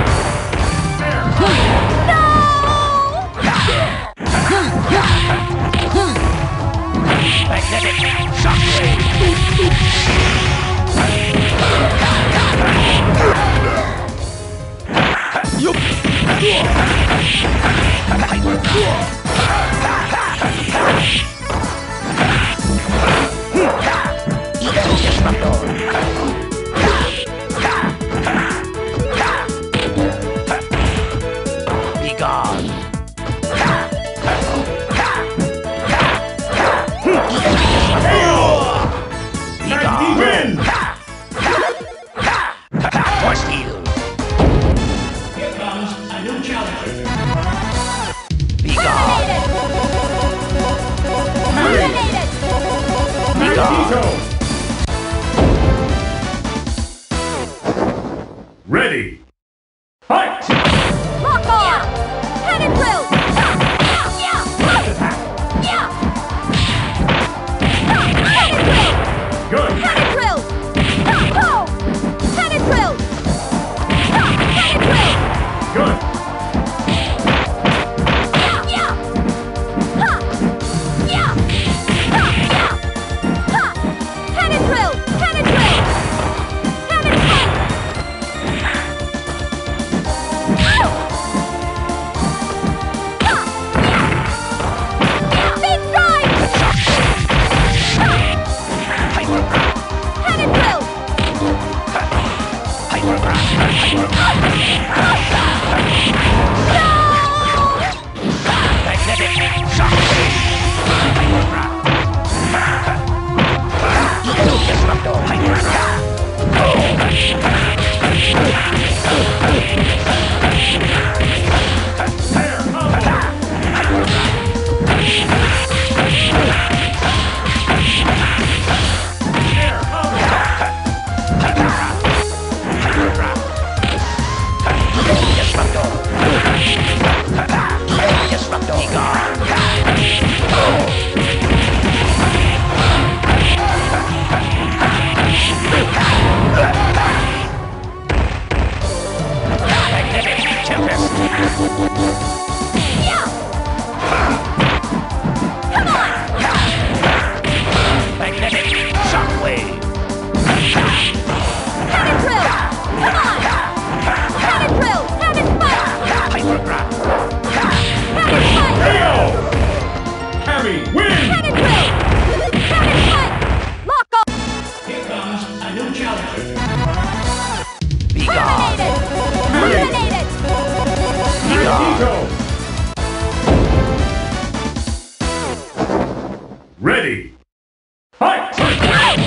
Magneto win! Here comes a new challenger. Eliminated! Magneto! Ready! Fight! Lock on! Cannon drill! Cannon drill! Good! Cannon drill! Ho! Cannon drill! Cannon drill! Good! Yeah! Ha! Yeah! Yeah! Ha! Cannon drill! Cannon drill! Cannon fight! Big drive! Cannon drill! Cannon drill! Come on! Cannon drill! Cannon fight! Cannon fight! KO! Harry win! Cannon drill! Cannon fight! Lock on! Here comes a new challenger. Eliminated! Eliminated! Magneto! Ready! Fight! Cannon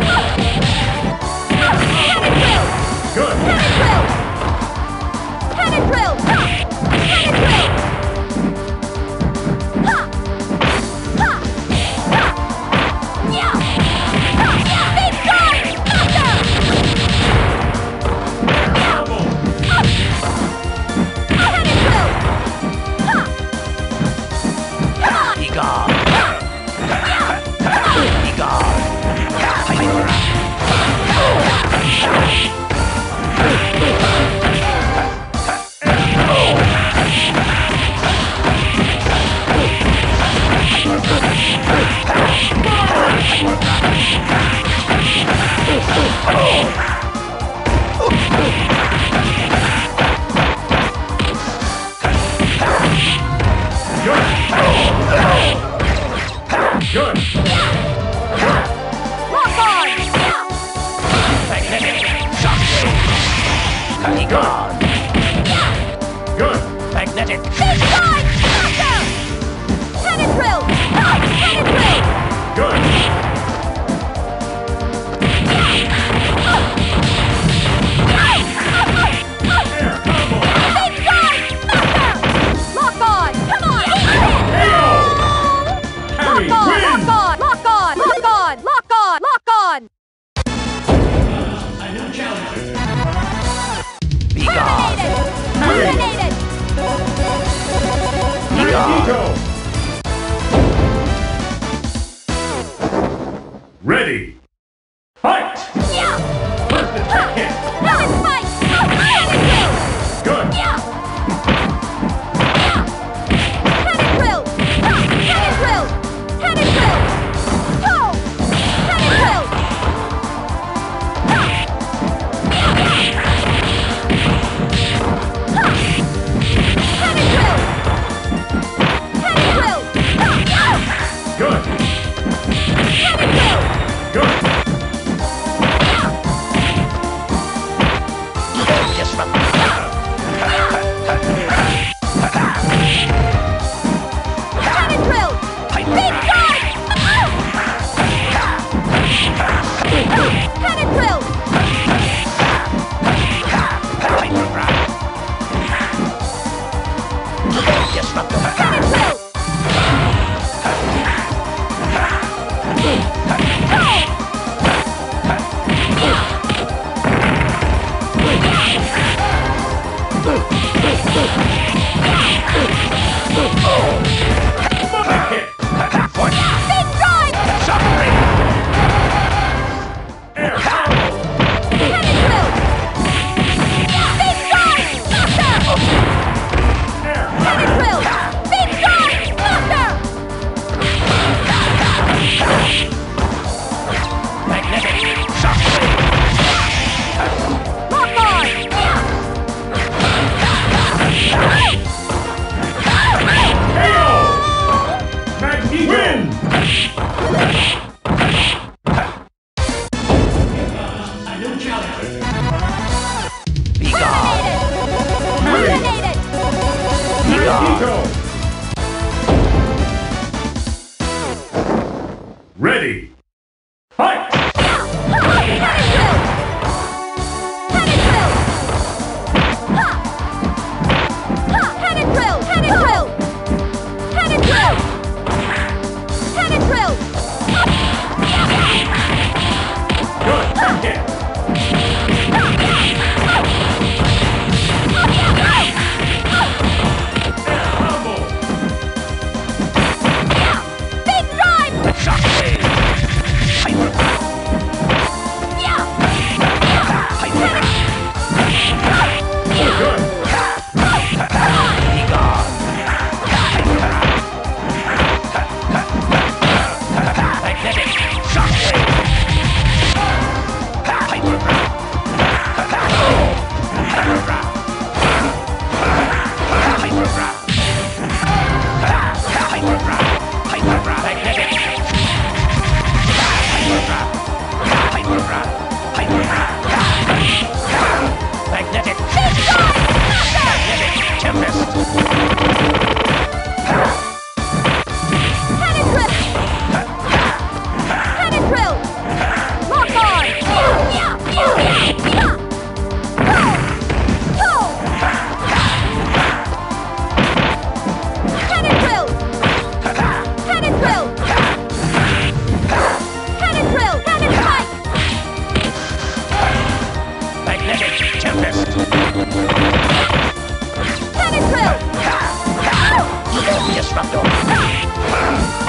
drill! Good! Cannon drill! Cannon drill! Cannon drill! Ha! Ha! Ha! Yeah! Yeah! Big drive! Master! Good. Lock on! Good. Magnetic. Big drive! Faster! Cannon drill! Cannon drill! Good. Air combo. Big drive! Faster! Lock on! Come on! KO. Cammy Lock wins. on! Lock on! Lock on! Lock on! Lock on! A new challenger. Terminated! Terminated! Magneto. Ready. Fight. Yeah! First attack hit. Let's fight! Cannon drill! Good. Yeah! Cannon drill! Cannon drill! Cannon drill! Go! Cannon drill! Cannon drill! Cannon drill! Good. Cannon drill! Good. Cannon drill! Big drive! Cannon drill! Cannon drill! Attack hit. Big drive! Air combo. Cannon drill! Big drive! Faster! Air Cannon drill! Big drive! Faster! Lock on! KO. Magneto wins. A new challenger. Terminated! Magneto. Ready. Fight. Cannon drill! Cannon drill! Ha! Ha! Cannon drill! Cannon drill! Cannon drill! Cannon drill! Good. Attack hit. Air combo. Big drive! Yeah! Good. Magnetic. Big drive! Faster! Tempest. Cannon drill! Cannon drill! Lock on! Yeah! Go! Go! Cannon drill! Cannon drill! Cannon drill! Cannon fight! Magnetic. Tempest. Cannon drill! Disruptor.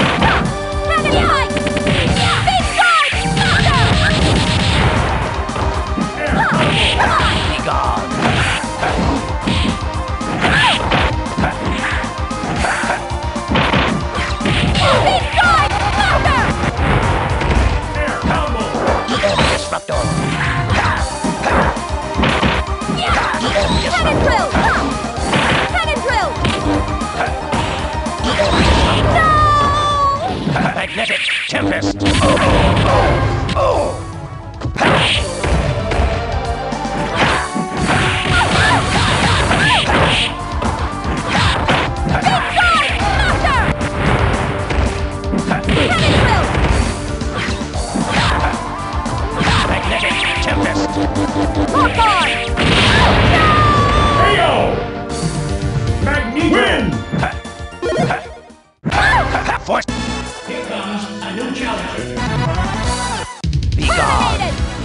Magnetic Tempest. Magnetic Tempest. Lock on! KO! Magneto! Win! Force. Here comes a new challenger. Be gone.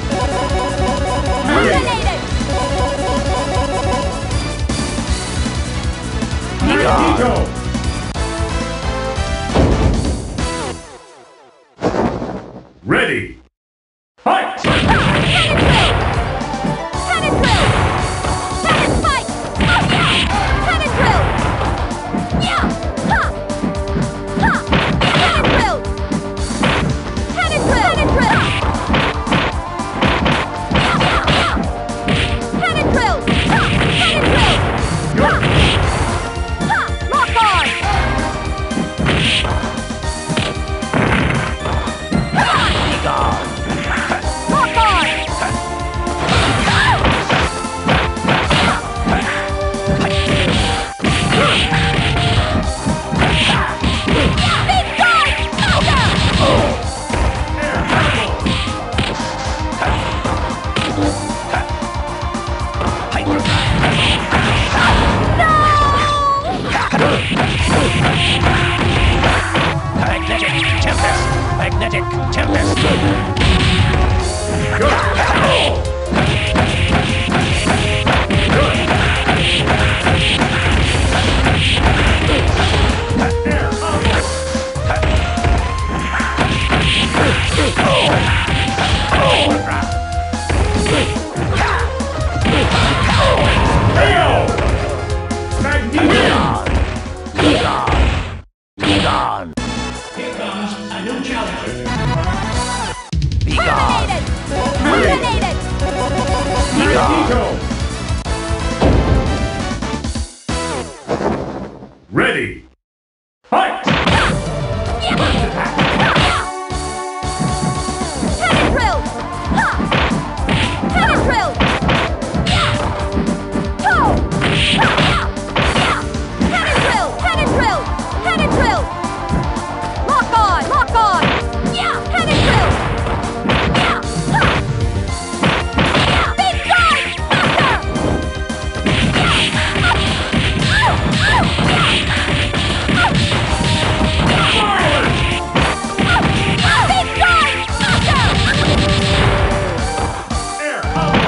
Eliminated! Magneto! Ready! Fight! Cannon drill! Cannon spike! Cannon drill! Yeah! Ha! Ha! Cannon drill! Cannon drill! Cannon drill! Cannon drill! Cannon drill! Good! Ha! Lock on! Be gone. Lock on! Big time! Magnetic Tempest. Magnetic Tempest. Good! Air combo! KO! Magneto! Be gone. Be gone. Here comes a new challenger. Be gone. Eliminated! Be gone. Magneto! Ready! Fight! Cannon drill! Ha! Cannon drill! Go! Cannon drill! Cannon drill! Cannon drill! Lock on! Lock on! Cannon drill! Big time! Big time! Air combo!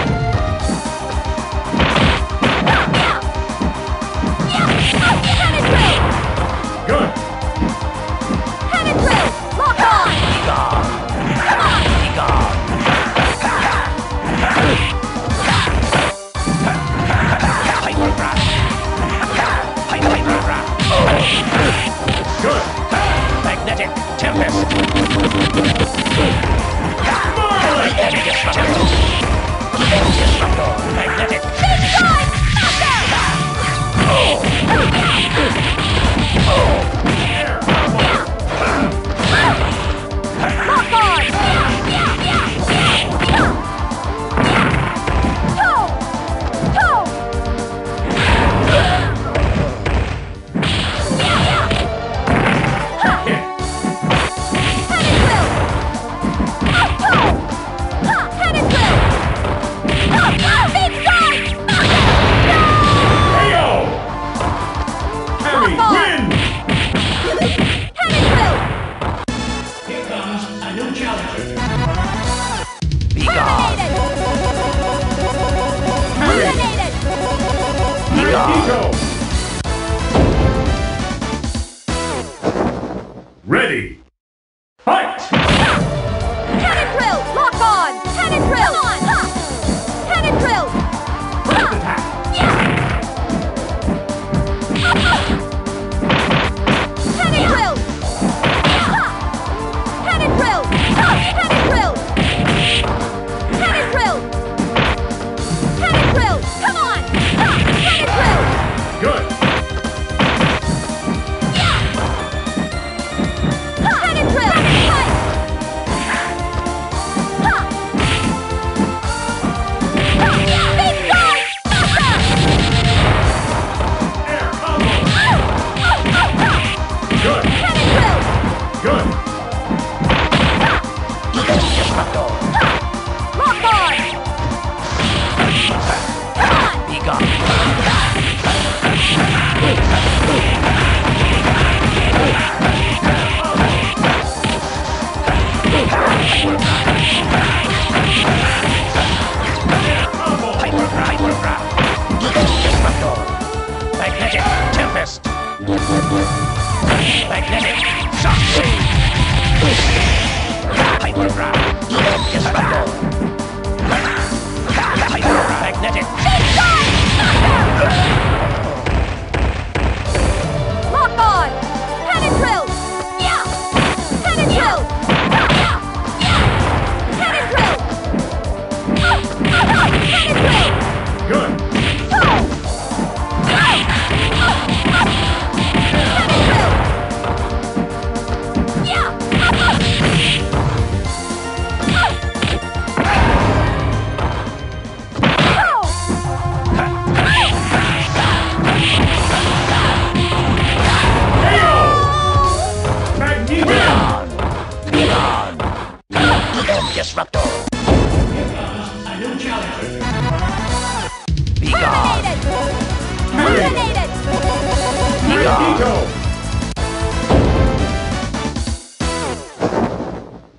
Cannon drill! Good! Cannon drill! Lock on! Be gone. Be gone. Hyper Crash. Hyper Crash. Good! Magnetic Tempest. Marvelous! Magnetic Disruptor. Disruptor. Magnetic. Big time! Air combo! Lock on! Go! Go! Hit! Cannon drill! Go! Cannon drill! Big time! KO! Cammy, win! Cannon drill! Here comes a new challenger. Be gone. Eliminated! Be gone. Magneto! Ready! Fight! Cannon drill! Lock on! Cannon drill! Come on! Cannon drill! First attack! Cannon drill! Cannon drill! Cannon drill! Cannon drill! Cannon drill! Come on! Cannon drill! Good! Ha!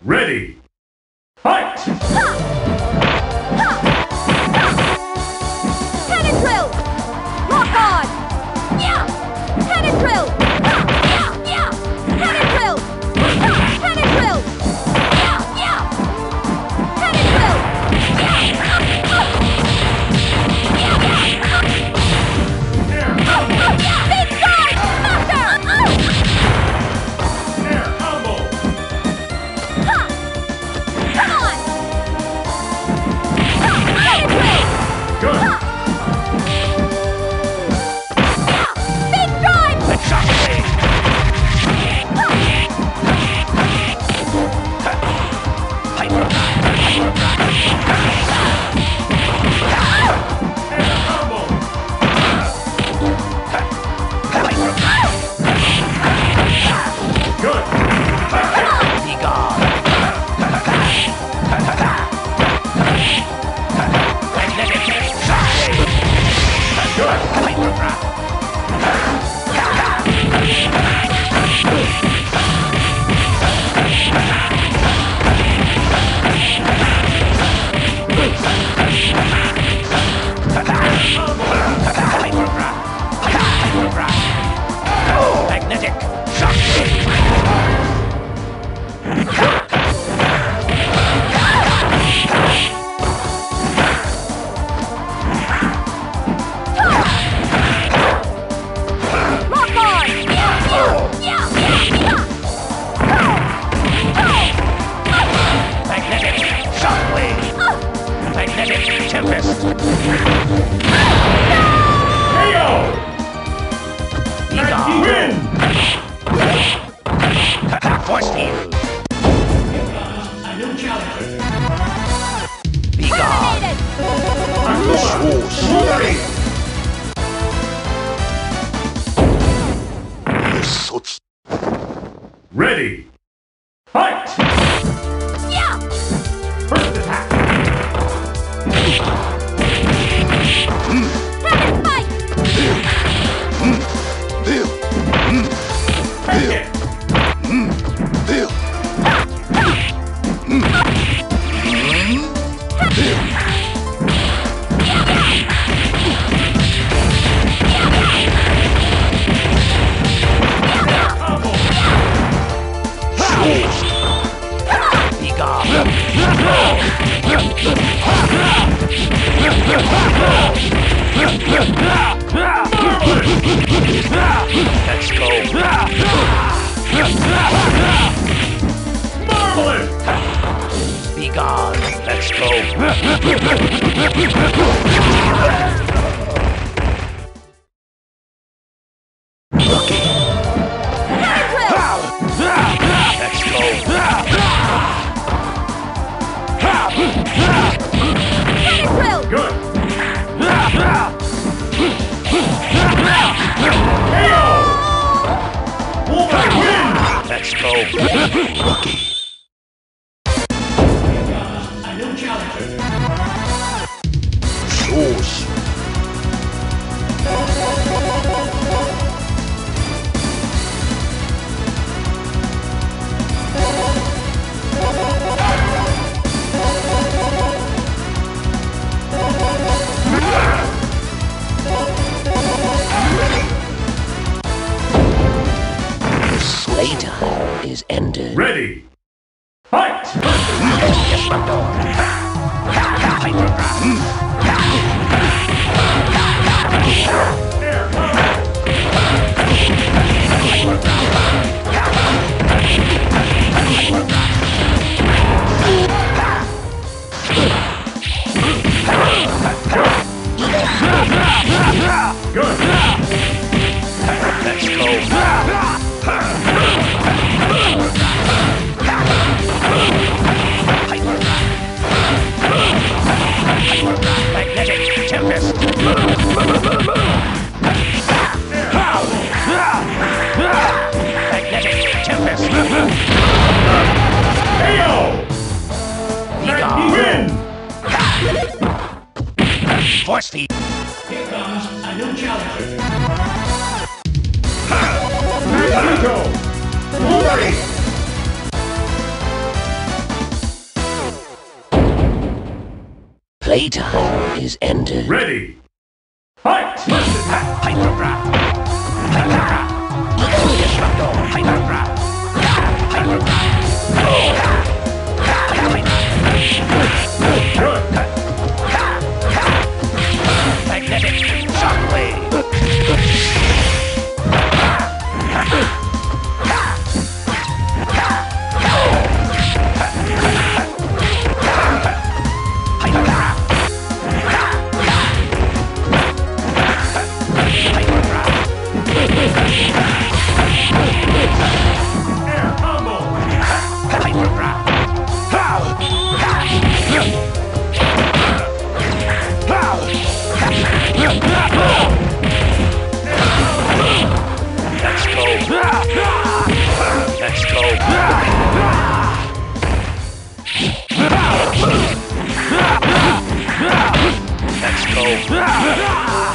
Ready. Fight! Cannon drill! Lock on! Yeah! Cannon drill! Yeah! Yeah! Cannon drill! Cannon drill! Yeah! Yeah! Cannon drill! Big side! Smacker! Air combo! Ha! Come on! Cannon drill! Good! Big drive! Shockwave! Hyper drive! Air combo! Hyper drive! Good! Be gone! Magnetic shockwave! Good! Hyper drive! Hyper drive! Hyper drive! Magnetic shockwave! Lock on! Yeah! Magnetic shockwave! Magnetic tempest! KO! Egon! Win! Force field! A new challenger. Be gone! Eliminated! Akuma! Wolverine! Ready. Fight! Yeah! First attack! Cannon spike! Take it! Combo! Be gone! Let's go! Marvelous! Be gone! Let's go! Cannon drill! Let's go! Cannon drill! Good! KO! Wolverine win! Let's go! A new challenger. Playtime is ended. Ready. Fight! Disruptor! Hyper drive! Air combo! Good! Let's go! Hyper drive! Magnetic tempest! Magnetic tempest! KO! Egon! Win! Force feed! Here comes a new challenger. Magneto! Wolverine! Playtime is ended. Ready. Fight! Hypergraph. Hypergraph. Disruptor. Hypergraph. Hypergraph. Good. Magnetic shockwave. Air combo. Let's go. Let's go. Let's go.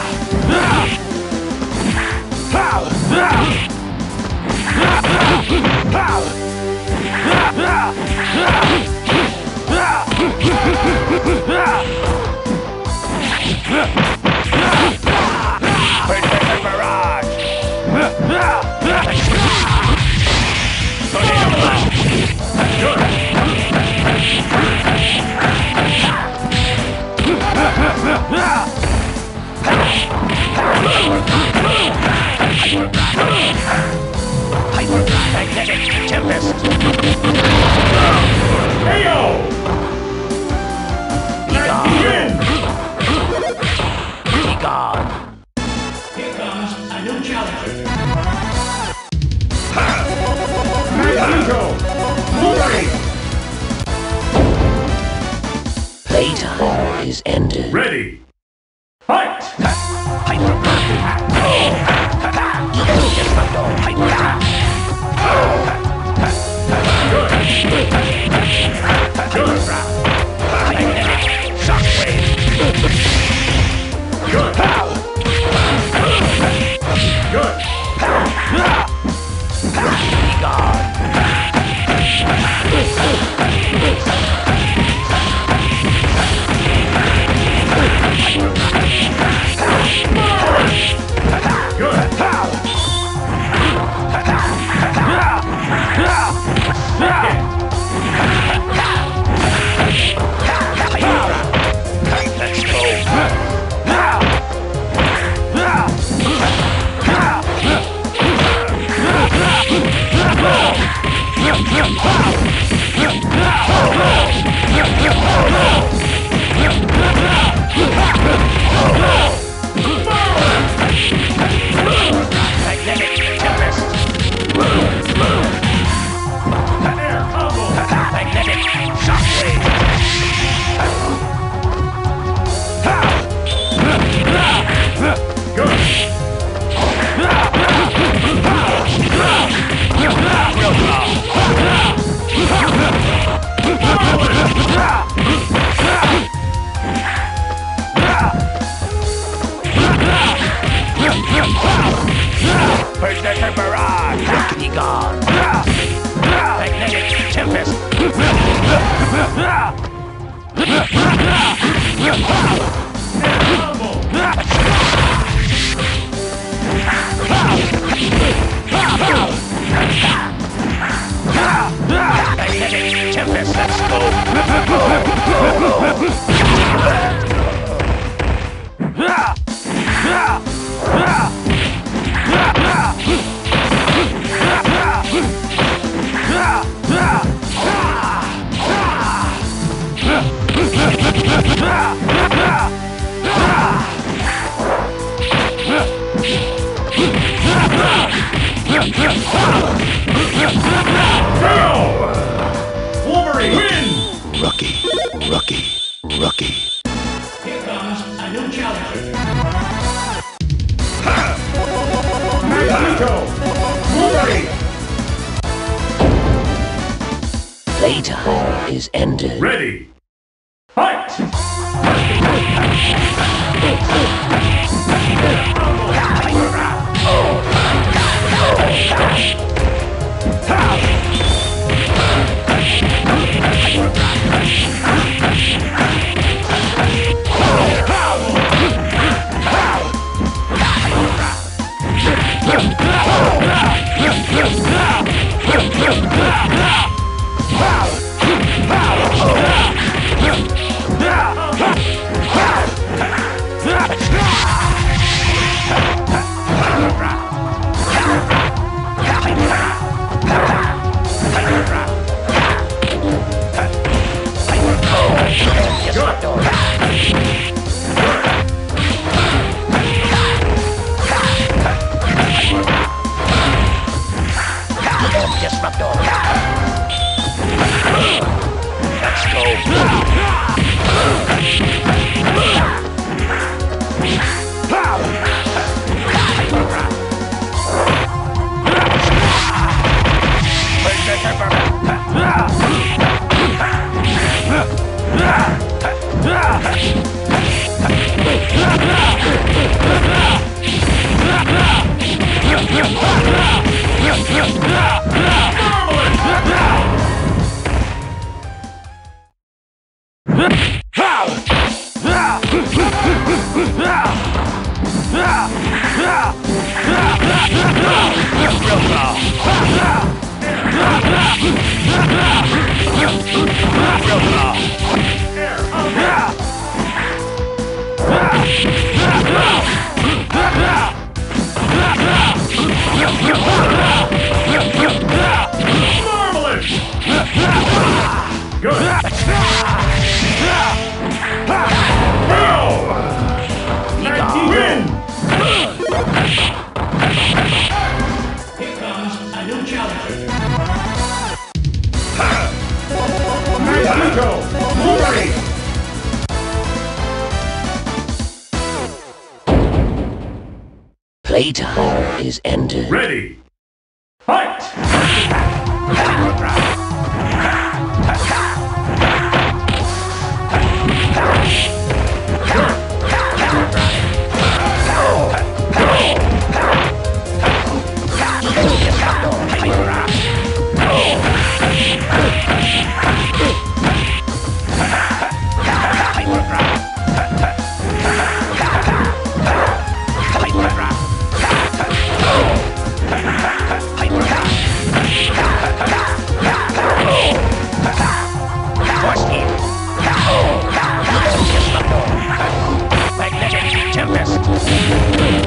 Protect barrage. Magnetic tempest. KO. Win. Be gone. Here comes a new challenger. Magneto. Wolverine. Playtime is ended. Ready. Fight! Projector barrage! Be gone! Magnetic tempest! Magnetic tempest! Let's Wolverine win! Rookie. Here comes a new challenger. Magneto! Wolverine! Playtime is ended. Ready! Fight! Playtime is ended. Ready. Fight! Magnetic Tempest!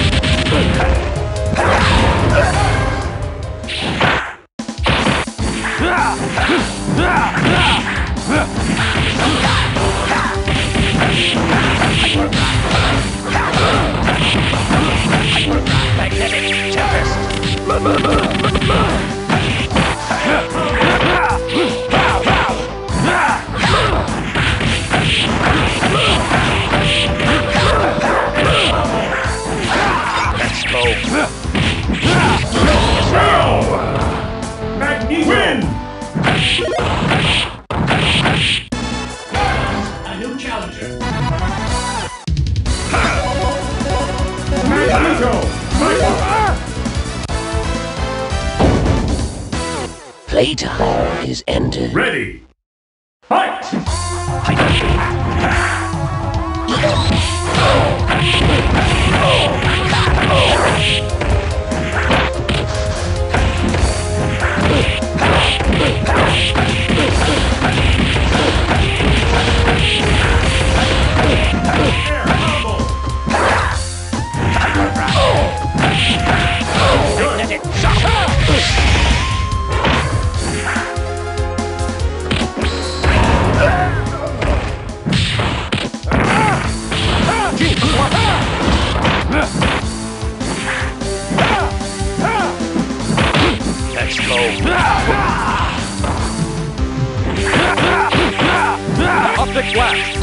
Magnetic Tempest! Let's go! Magneto! Win! A new challenger. Magneto! Playtime is ended. Ready. Fight! Magnetic Shock! Let's go! Optic blast.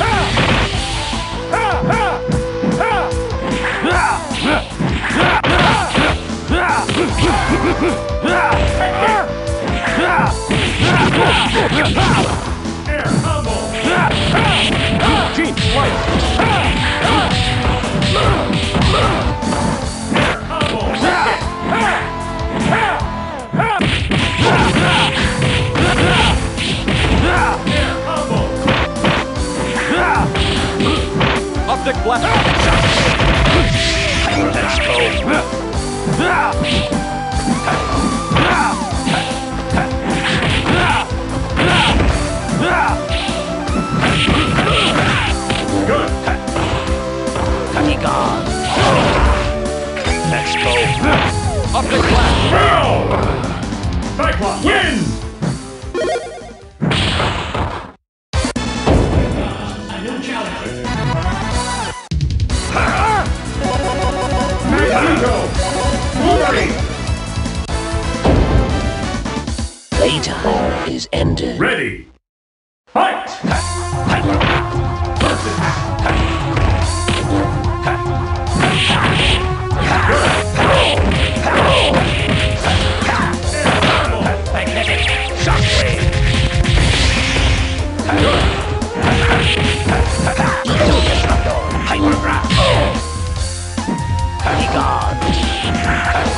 Air combo! Gene flight. Air combo! Air combo! Optic blast. Let's go! Playtime is ended. Ready. Fight! Magnetic shockwave. Hypergraph. Be gone.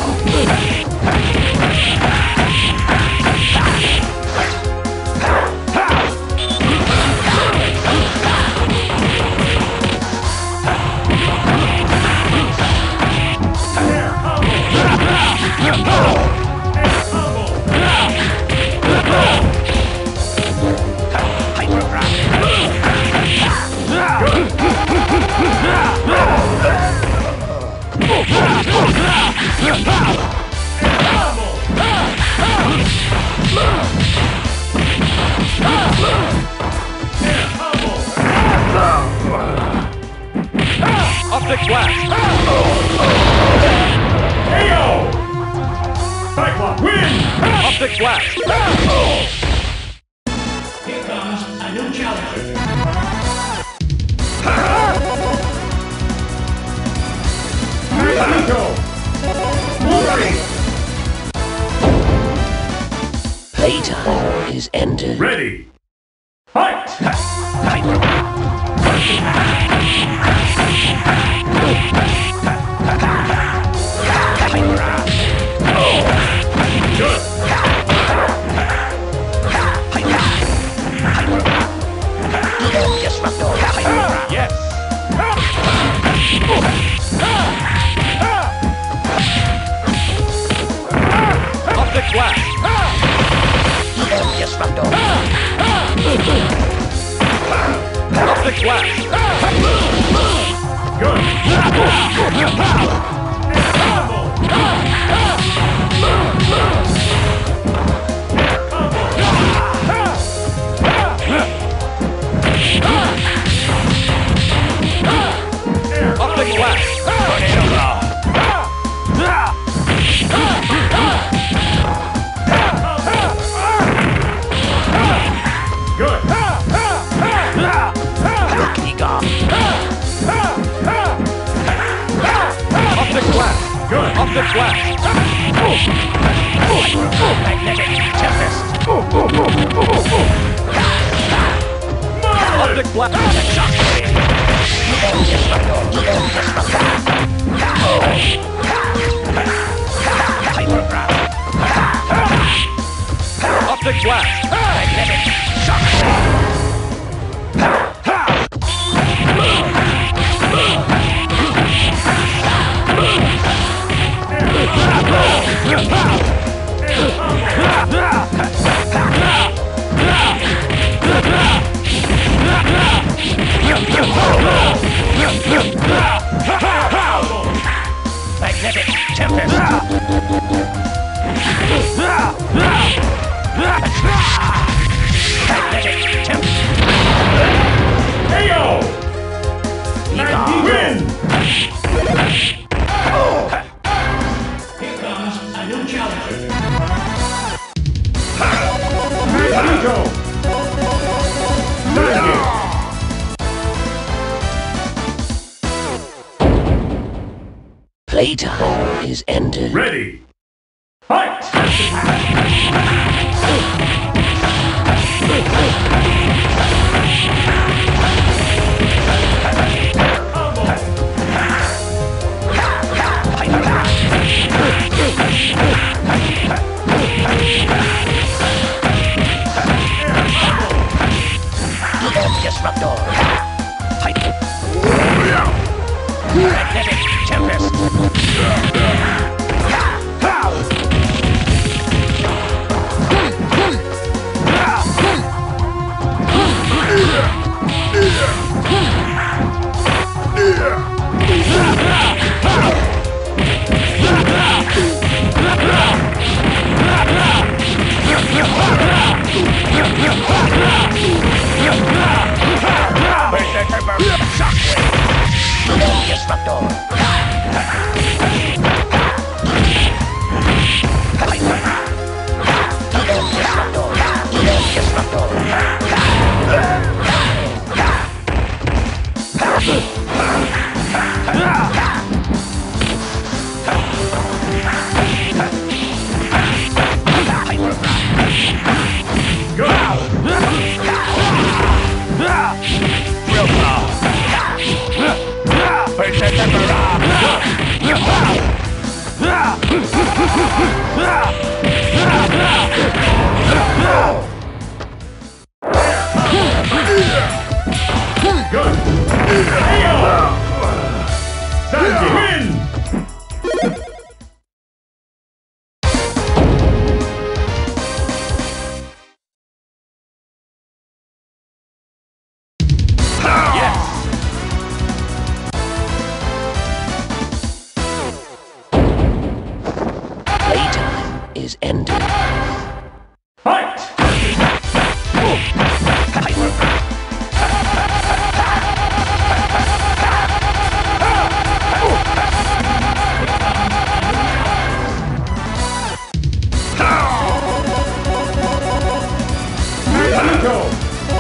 Optic blast. KO! Cyclops win! Optic blast. Here comes a new challenger. Magneto! Wolverine! Playtime is ended. Ready. Fight! Good! Yes. Optic blast. Optic blast. Good! Optic blast. Tornado blow. Good! Be gone. Optic blast. Good! Optic blast. Magnetic tempest. Optic blast. Shockwave. Hypergraph. Optic blast. Magnetic shockwave. Magnetic tempest. Magnetic tempest. KO! Be gone. Win! Here comes a new challenger. Magneto! Magnet! Playtime is ended. Ready. Fight! Disruptor. Magnetic tempest. Fight! Magneto!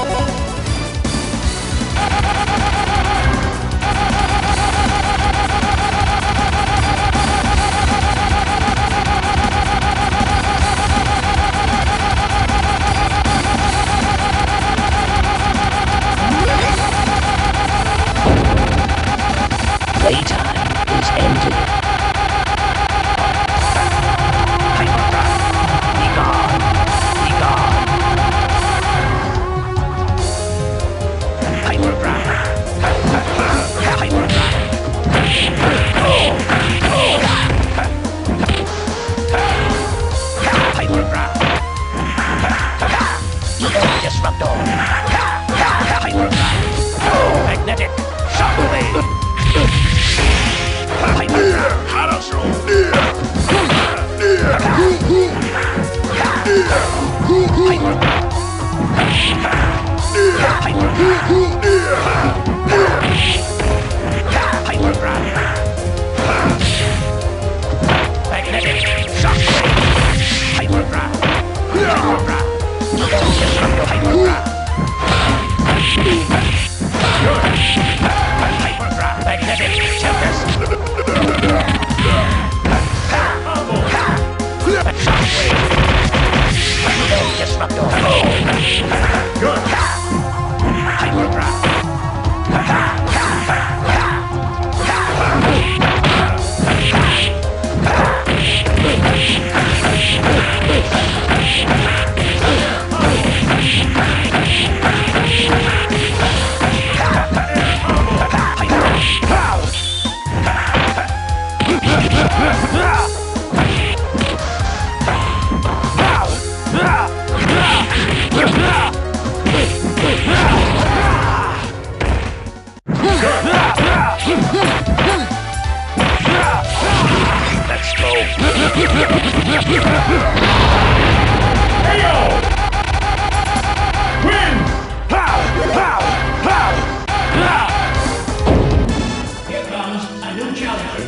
Playtime is ended. Be gone. Be gone. Hyperdrive. Hyperdrive. Hyperdrive. Disruptor. Hyperdrive. Magnetic. Shockwave. Let's go. KO! Wins! Here comes a new challenger.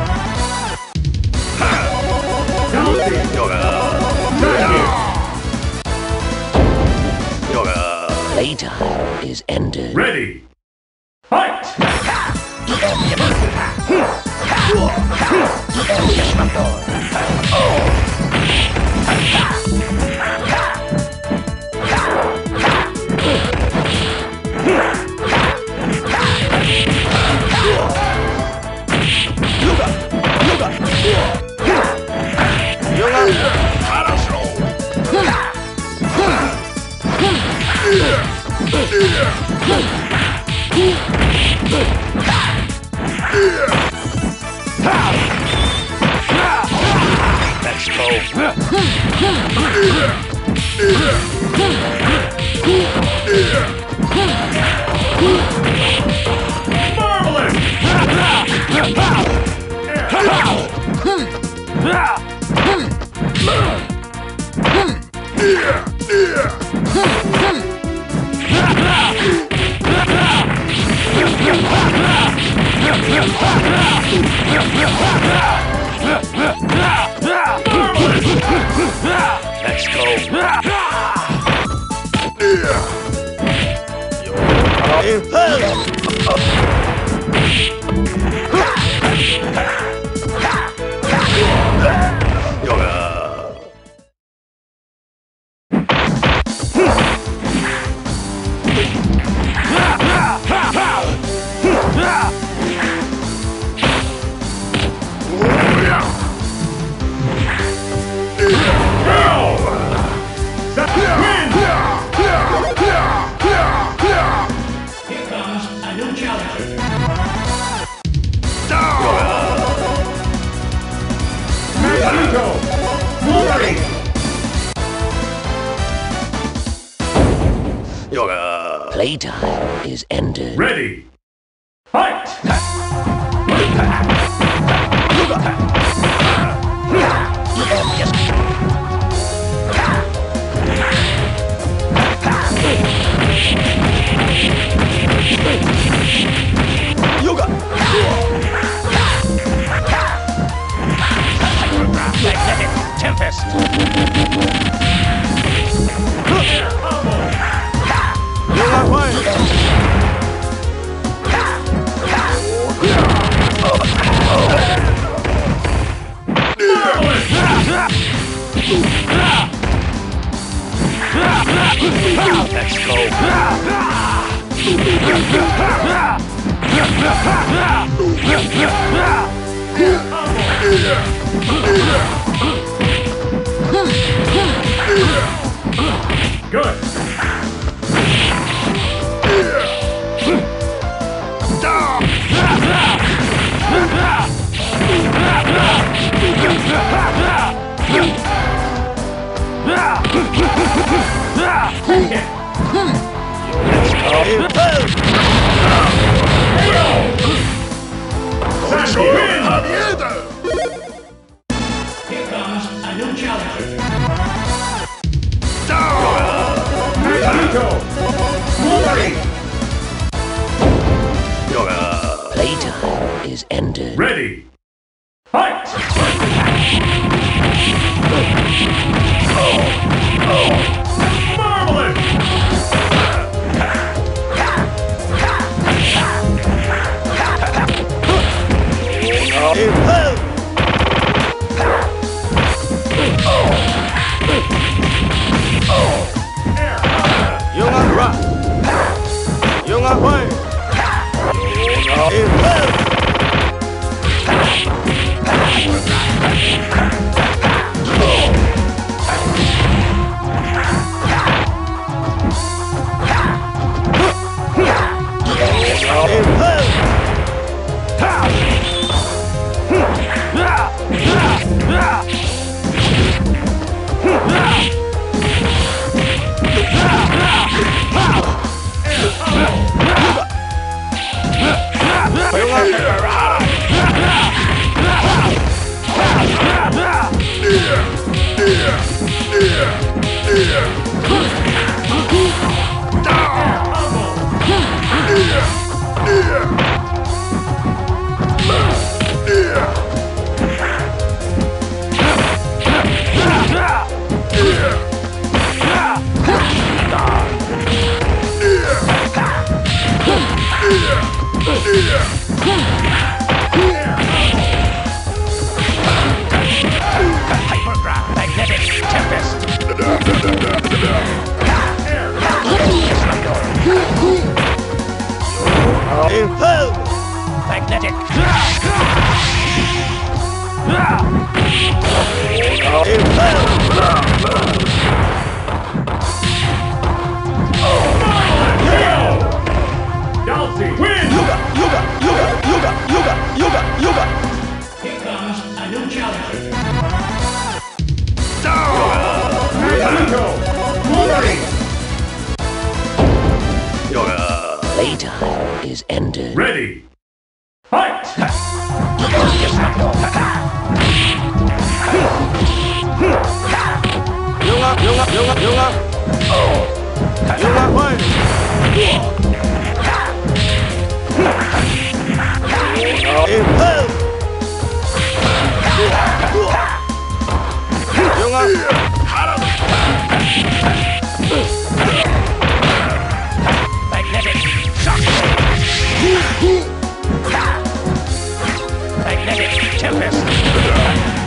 Playtime is ended. Ready! Fight! Let's go. Let's go. Here comes a new challenger. Magneto! Wolverine! Playtime is ended. Ready! Fight! Let's go. Good. Sandy wins. Here comes a new challenger. Magneto. Wolverine. Playtime is ended. Ready. Fight. Marvelous. 영아 라 영아 헐 Magnetic Tempest. Magnetic. Galaxy wins. Here comes a new challenger. Magneto. Wolverine. Playtime is ended. Ready. Fight. 영아 헐 영아 Magnetic Shock. Magnetic Tempest.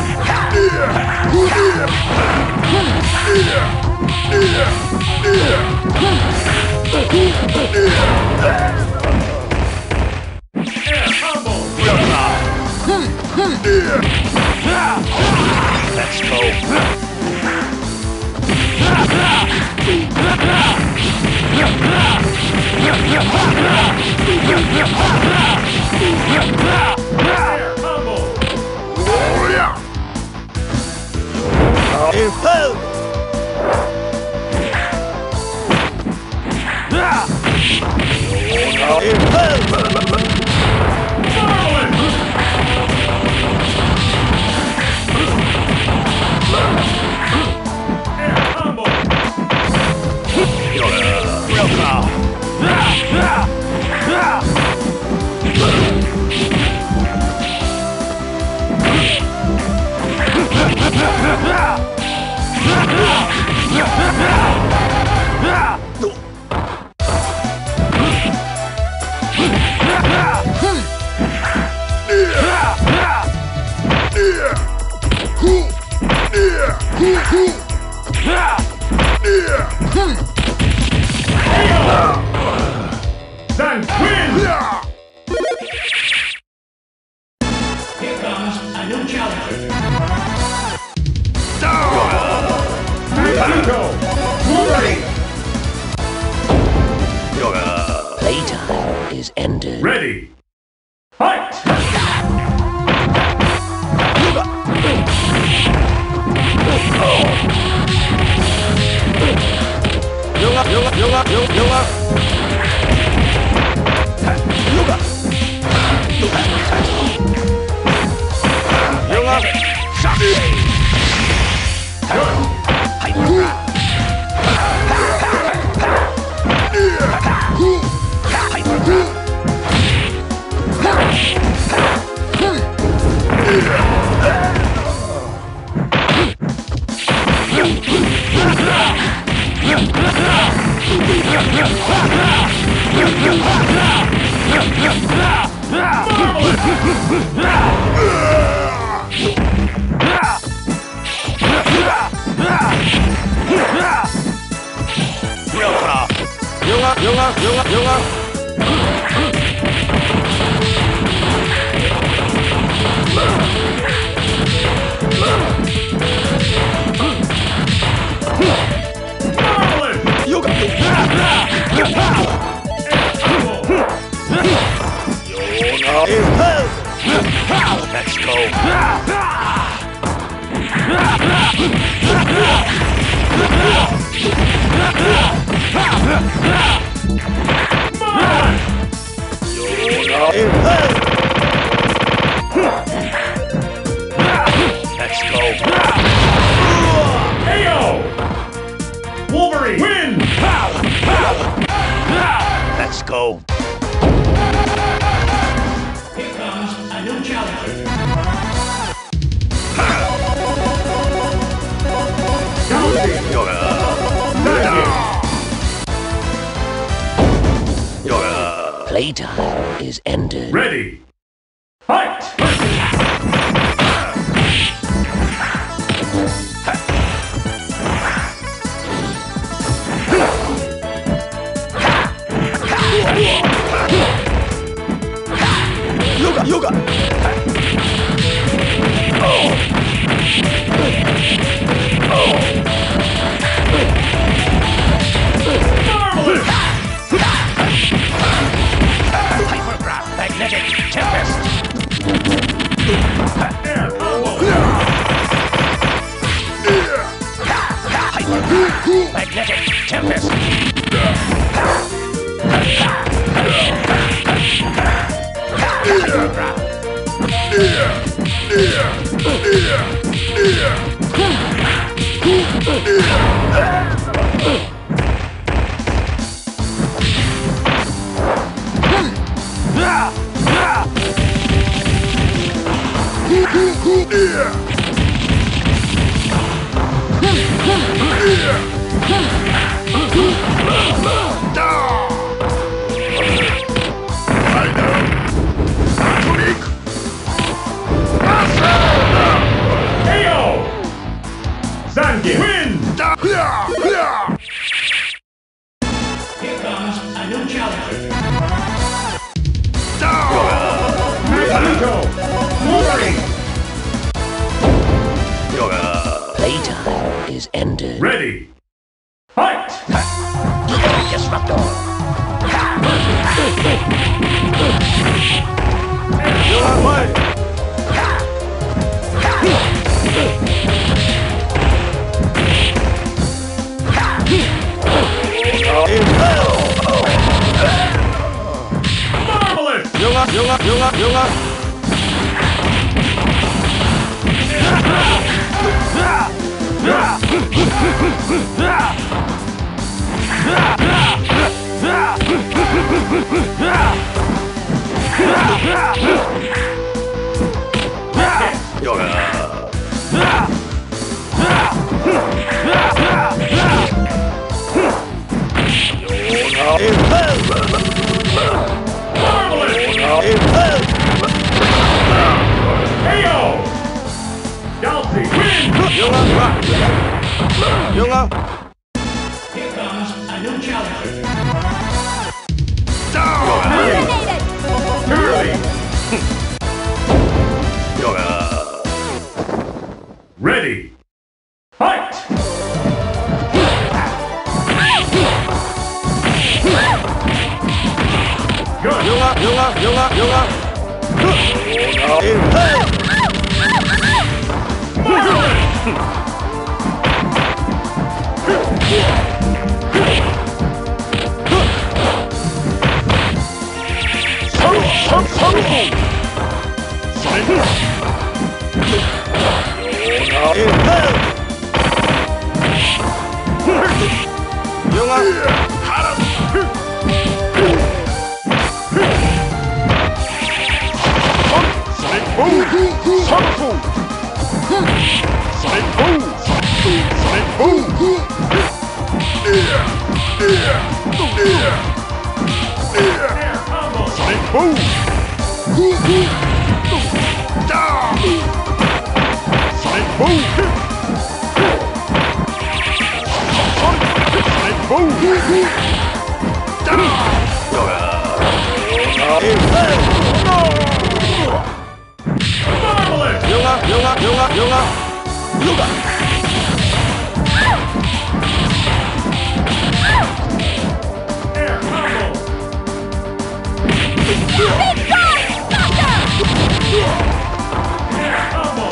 Let's go. Zan wins! Here comes a new challenger. Zuko! Wolverine! Playtime is ended. Ready! Fight! Let's go. Let's go. KO! Wolverine wins! Let's go. Here comes a new challenger. Playtime is ended. Ready! Fight! Magnetic Tempest. Magnetic Tempest. KO! Zangief wins! Here comes a new challenger. Zuko! Wolverine! Playtime is ended. Ready! Fight! Disruptor. Marvelous! KO! Galaxy wins! Young new challenger. Eliminated! Curly. Ready. Fight. Good. 영아. Air combo. Big Drive! Smasher! Air combo.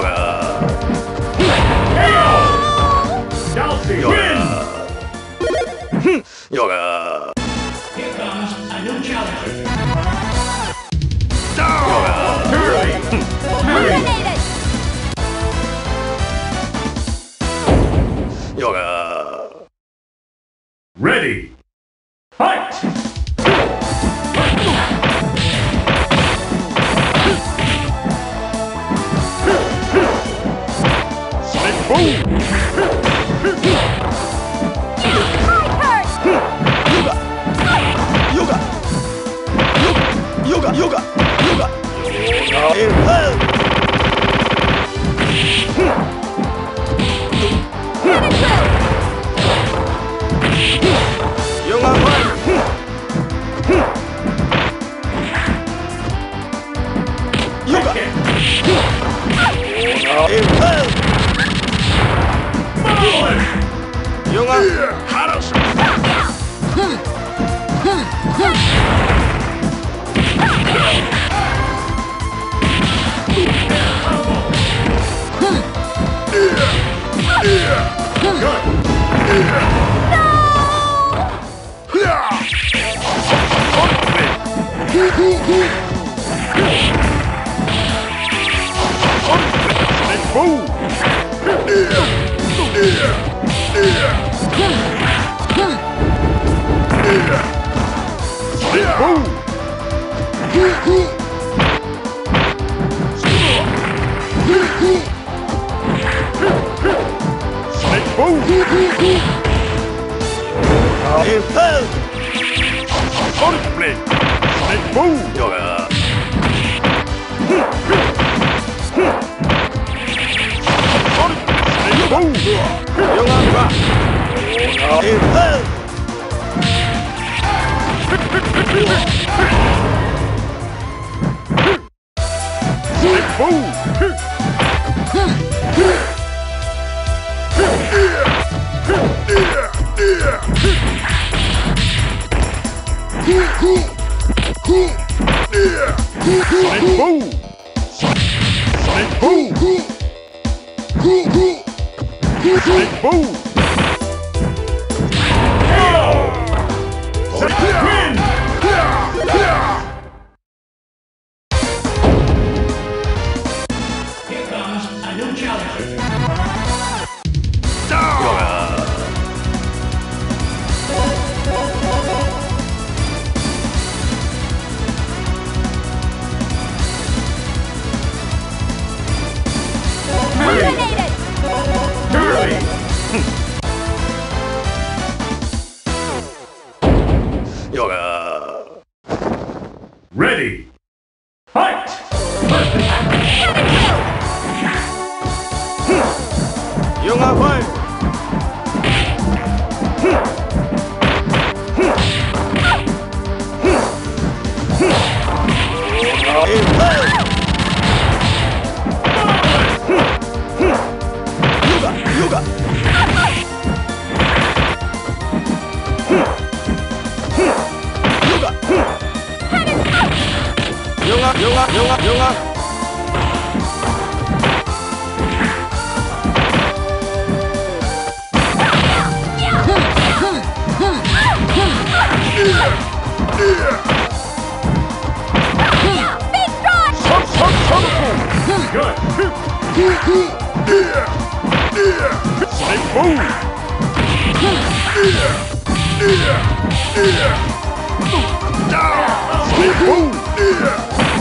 KO. Dalsy wins. Here comes a new challenger. Curly. Eliminated! Ready. Fight. Here comes a new challenger. Eliminated! Curly. Ready. Fight. 영아 파이. Big drive! Good. Sonic boom! Sonic boom!